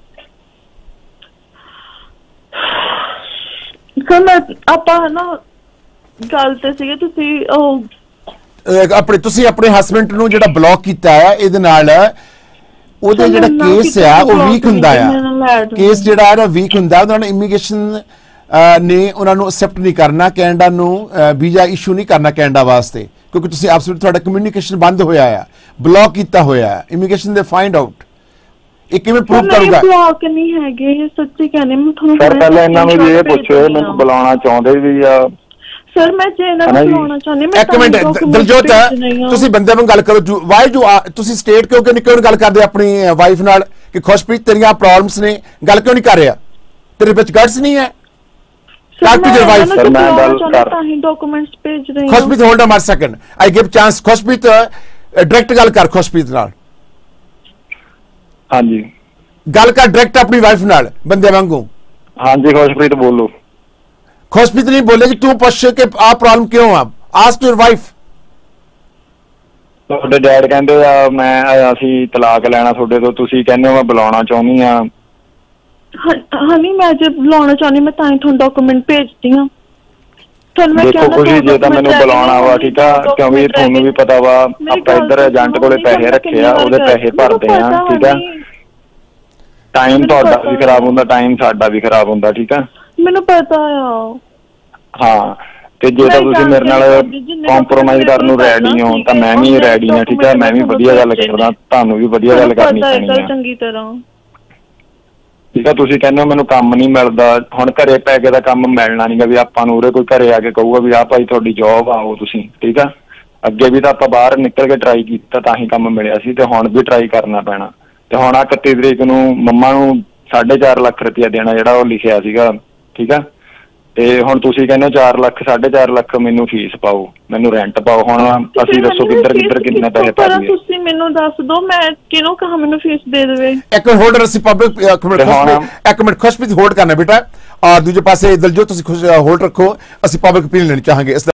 Sir ਆਪਾਂ ਨਾ ਗੱਲ ਤੇ ਸੀਗੇ ਤੁਸੀਂ ਆਪਣੇ ਹਸਬੰਡ ਨੂੰ ਜਿਹੜਾ ਬਲੌਕ ਕੀਤਾ ਹੈ ਇਹਦੇ ਨਾਲ ਉਹਦੇ ਜਿਹੜਾ ਕੇਸ ਆ ਉਹ ਵੀਕ ਹੁੰਦਾ ਆ। ਕੇਸ ਜਿਹੜਾ ਹੈ ਵੀਕ ਹੁੰਦਾ, ਉਹਨਾਂ ਨੇ ਇਮੀਗ੍ਰੇਸ਼ਨ ਨੇ ਉਹਨਾਂ ਨੂੰ ਐਕਸੈਪਟ ਨਹੀਂ ਕਰਨਾ, ਕੈਨੇਡਾ ਨੂੰ ਵੀਜ਼ਾ ਇਸ਼ੂ ਨਹੀਂ ਕਰਨਾ ਕੈਨੇਡਾ ਵਾਸਤੇ, ਕਿਉਂਕਿ ਤੁਸੀਂ ਆਪਸ ਵਿੱਚ ਤੁਹਾਡਾ ਕਮਿਊਨੀਕੇਸ਼ਨ ਬੰਦ ਹੋਇਆ ਆ, ਬਲੌਕ ਕੀਤਾ ਹੋਇਆ ਹੈ। ਇਮੀਗ੍ਰੇਸ਼ਨ ਦੇ ਫਾਈਂਡ ਆਊਟ ਇਹ ਕਿਵੇਂ ਪ੍ਰੂਵ ਕਰੂਗਾ? ਬਲੌਕ ਨਹੀਂ ਹੈਗੇ, ਇਹ ਸੱਚੀ ਕਹਿੰਦੇ ਮੈਂ ਤੁਹਾਨੂੰ। ਸਰ ਪਹਿਲਾਂ ਇਹਨਾਂ ਨੂੰ ਇਹ ਪੁੱਛੋ ਮੈਨੂੰ ਬੁਲਾਉਣਾ ਚਾਹੁੰਦੇ ਵੀ ਆ? ਸਰ ਮੈਂ ਜੇ ਇਹਨਾਂ ਨੂੰ ਬੁਲਾਉਣਾ ਚਾਹੁੰਦੀ ਮੈਂ ਇੱਕ ਮਿੰਟ ਦਿਲਜੋਤ ਤੁਸੀਂ ਬੰਦੇ ਨੂੰ ਗੱਲ ਕਰੋ। ਵਾਈ ਡੂ ਤੁਸੀਂ ਸਟੇਟ ਕਿਉਂ ਨਹੀਂ ਗੱਲ ਕਰਦੇ ਆਪਣੀ ਵਾਈਫ ਨਾਲ ਕਿ ਖੁਸ਼ਪ੍ਰੀਤ ਤੇਰੀਆਂ ਪ੍ਰੋਬਲਮਸ ਨੇ, ਗੱਲ ਕਿਉਂ ਨਹੀਂ ਕਰ ਰਿਹਾ? ਤੇਰੇ ਵਿੱਚ ਗਟਸ ਨਹੀਂ ਹੈ? Talk to your wife. Sir, मैं गल कर ਤਾਂ ਹੀ ਡਾਕੂਮੈਂਟਸ ਭੇਜ ਰਹੀ ਹਾਂ। Khushpreet hold a second, I give chance. Khushpreet direct ਗੱਲ ਕਰ ਖੁਸ਼ਪ੍ਰੀਤ ਨਾਲ। ਹਾਂਜੀ ਗੱਲ ਕਰ ਡਾਇਰੈਕਟ ਆਪਣੀ ਵਾਈਫ ਨਾਲ ਬੰਦੇ ਵਾਂਗੂ। ਹਾਂਜੀ ਖੁਸ਼ਪ੍ਰੀਤ ਬੋਲੋ। ਖੁਸ਼ਪ੍ਰੀਤ ਨਹੀਂ ਬੋਲੇਗੀ, ਤੂੰ ਪੁੱਛ ਕਿ ਆ ਪ੍ਰੋਬਲਮ ਕਿਉਂ ਆ? Ask your wife. ਤੁਹਾਡੇ ਡੈਡ ਕਹਿੰਦੇ ਆ ਅਸੀਂ ਤਲਾਕ ਲੈਣਾ ਤੁਹਾਡੇ ਤੋਂ, ਤੁਸੀਂ ਕਹਿੰਦੇ ਹੋ ਮੈਂ ਬੁਲਾਉਣਾ ਚਾਹੁੰਦੀ ਆ। ਹਨੀ ਮੈਂ ਜੇ ਬੁਲਾਉਣਾ ਚਾਹੁੰਦੀ ਮੈਂ ਤਾਂ ਹੀ ਤੁਹਾਨੂੰ ਡਾਕੂਮੈਂਟ ਭੇਜਦੀ ਹਾਂ। ਦੇਖੋ ਖੁਸ਼ੀ ਜੇ ਤਾਂ ਮੈਨੂੰ ਬੁਲਾਉਣਾ ਵਾ ਠੀਕ ਆ, ਕਿਉਂਕਿ ਤੁਹਾਨੂੰ ਵੀ ਪਤਾ ਵਾ ਆਪਾਂ ਇੱਧਰ ਏਜੰਟ ਕੋਲੇ ਪੈਸੇ ਰੱਖੇ ਆ, ਉਹਦੇ ਪੈਸੇ ਭਰਦੇ ਆ ਠੀਕ ਆ। ਟਾਈਮ ਤੁਹਾਡਾ ਵੀ ਖਰਾਬ ਹੁੰਦਾ, ਟਾਈਮ ਸਾਡਾ ਵੀ ਖਰਾਬ ਹੁੰਦਾ ਠੀਕ ਆ। ਮੈਨੂੰ ਪਤਾ ਆ। ਹਾਂ ਤੇ ਜੇ ਤਾਂ ਤੁਸੀਂ ਮੇਰੇ ਨਾਲ ਕੰਪਰੋਮਾਈਜ਼ ਕਰਨ ਨੂੰ ਰੈਡੀ ਹੋ ਤਾਂ ਮੈਂ ਵੀ ਰੈਡੀ ਆ ਠੀਕ ਆ। ਮੈਂ ਵੀ ਵਧੀਆ ਗੱਲ ਕਰਦਾ, ਤੁਹਾਨੂੰ ਵੀ ਵਧੀਆ ਗੱਲ ਕਰਨੀ ਪੈਣੀ ਆ ਚੰਗੀ ਤਰ੍ਹਾਂ ਠੀਕ ਆ। ਤੁਸੀਂ ਕਹਿੰਦੇ ਹੋ ਮੈਨੂੰ ਕੰਮ ਨਹੀਂ ਮਿਲਦਾ, ਹੁਣ ਘਰੇ ਪੈ ਕੇ ਤਾਂ ਕੰਮ ਮਿਲਣਾ ਨਹੀਂਗਾ ਵੀ ਆਪਾਂ ਨੂੰ ਉਰੇ ਕੋਈ ਘਰੇ ਆ ਕੇ ਕਹੂਗਾ ਵੀ ਆਹ ਭਾਈ ਤੁਹਾਡੀ ਜੌਬ ਆਓ ਤੁਸੀਂ ਠੀਕ ਆ। ਅੱਗੇ ਵੀ ਤਾਂ ਆਪਾਂ ਬਾਹਰ ਨਿਕਲ ਕੇ ਟਰਾਈ ਕੀਤਾ ਤਾਂ ਹੀ ਕੰਮ ਮਿਲਿਆ ਸੀ, ਤੇ ਹੁਣ ਵੀ ਟਰਾਈ ਕਰਨਾ ਪੈਣਾ। ਤੇ ਹੁਣ 31 ਤਰੀਕ ਨੂੰ ਮੰਮਾ ਨੂੰ 4.5 ਲੱਖ ਰੁਪਇਆ ਦੇਣਾ ਜਿਹੜਾ ਉਹ ਲਿਖਿਆ ਸੀਗਾ ਠੀਕ ਆ। ਤੇ ਹੁਣ ਤੁਸੀਂ ਕਹਿੰਦੇ 4 ਲੱਖ 4.5 ਲੱਖ ਮੈਨੂੰ ਫੀਸ ਪਾਓ, ਮੈਨੂੰ ਰੈਂਟ ਪਾਓ। ਹੁਣ ਅਸੀਂ ਦੱਸੋ ਕਿੱਧਰ ਕਿੰਨੇ ਪੈਸੇ ਪਾ ਦਈਏ? ਤੁਸੀਂ ਮੈਨੂੰ ਦੱਸ ਦਿਓ, ਮੈਂ ਕਿਹਨੂੰ ਕਹਾਂ ਮੈਨੂੰ ਫੀਸ ਦੇ ਦੇਵੇ। ਇੱਕ ਮਿੰਟ ਹੋਲਡ, ਅਸੀਂ ਪਬਲਿਕ ਇੱਕ ਮਿੰਟ ਖੁਸ਼ਪ੍ਰੀਤ ਹੋਲਡ ਕਰਨਾ ਬੇਟਾ, ਔਰ ਦੂਜੇ ਪਾਸੇ ਦਿਲਜੋਤ ਤੁਸੀਂ ਹੋਲਡ ਰੱਖੋ, ਅਸੀਂ ਪਬਲਿਕ ਓਪੀਨੀਅਨ ਲੈਣੀ ਚਾਹਾਂਗੇ ਇਸ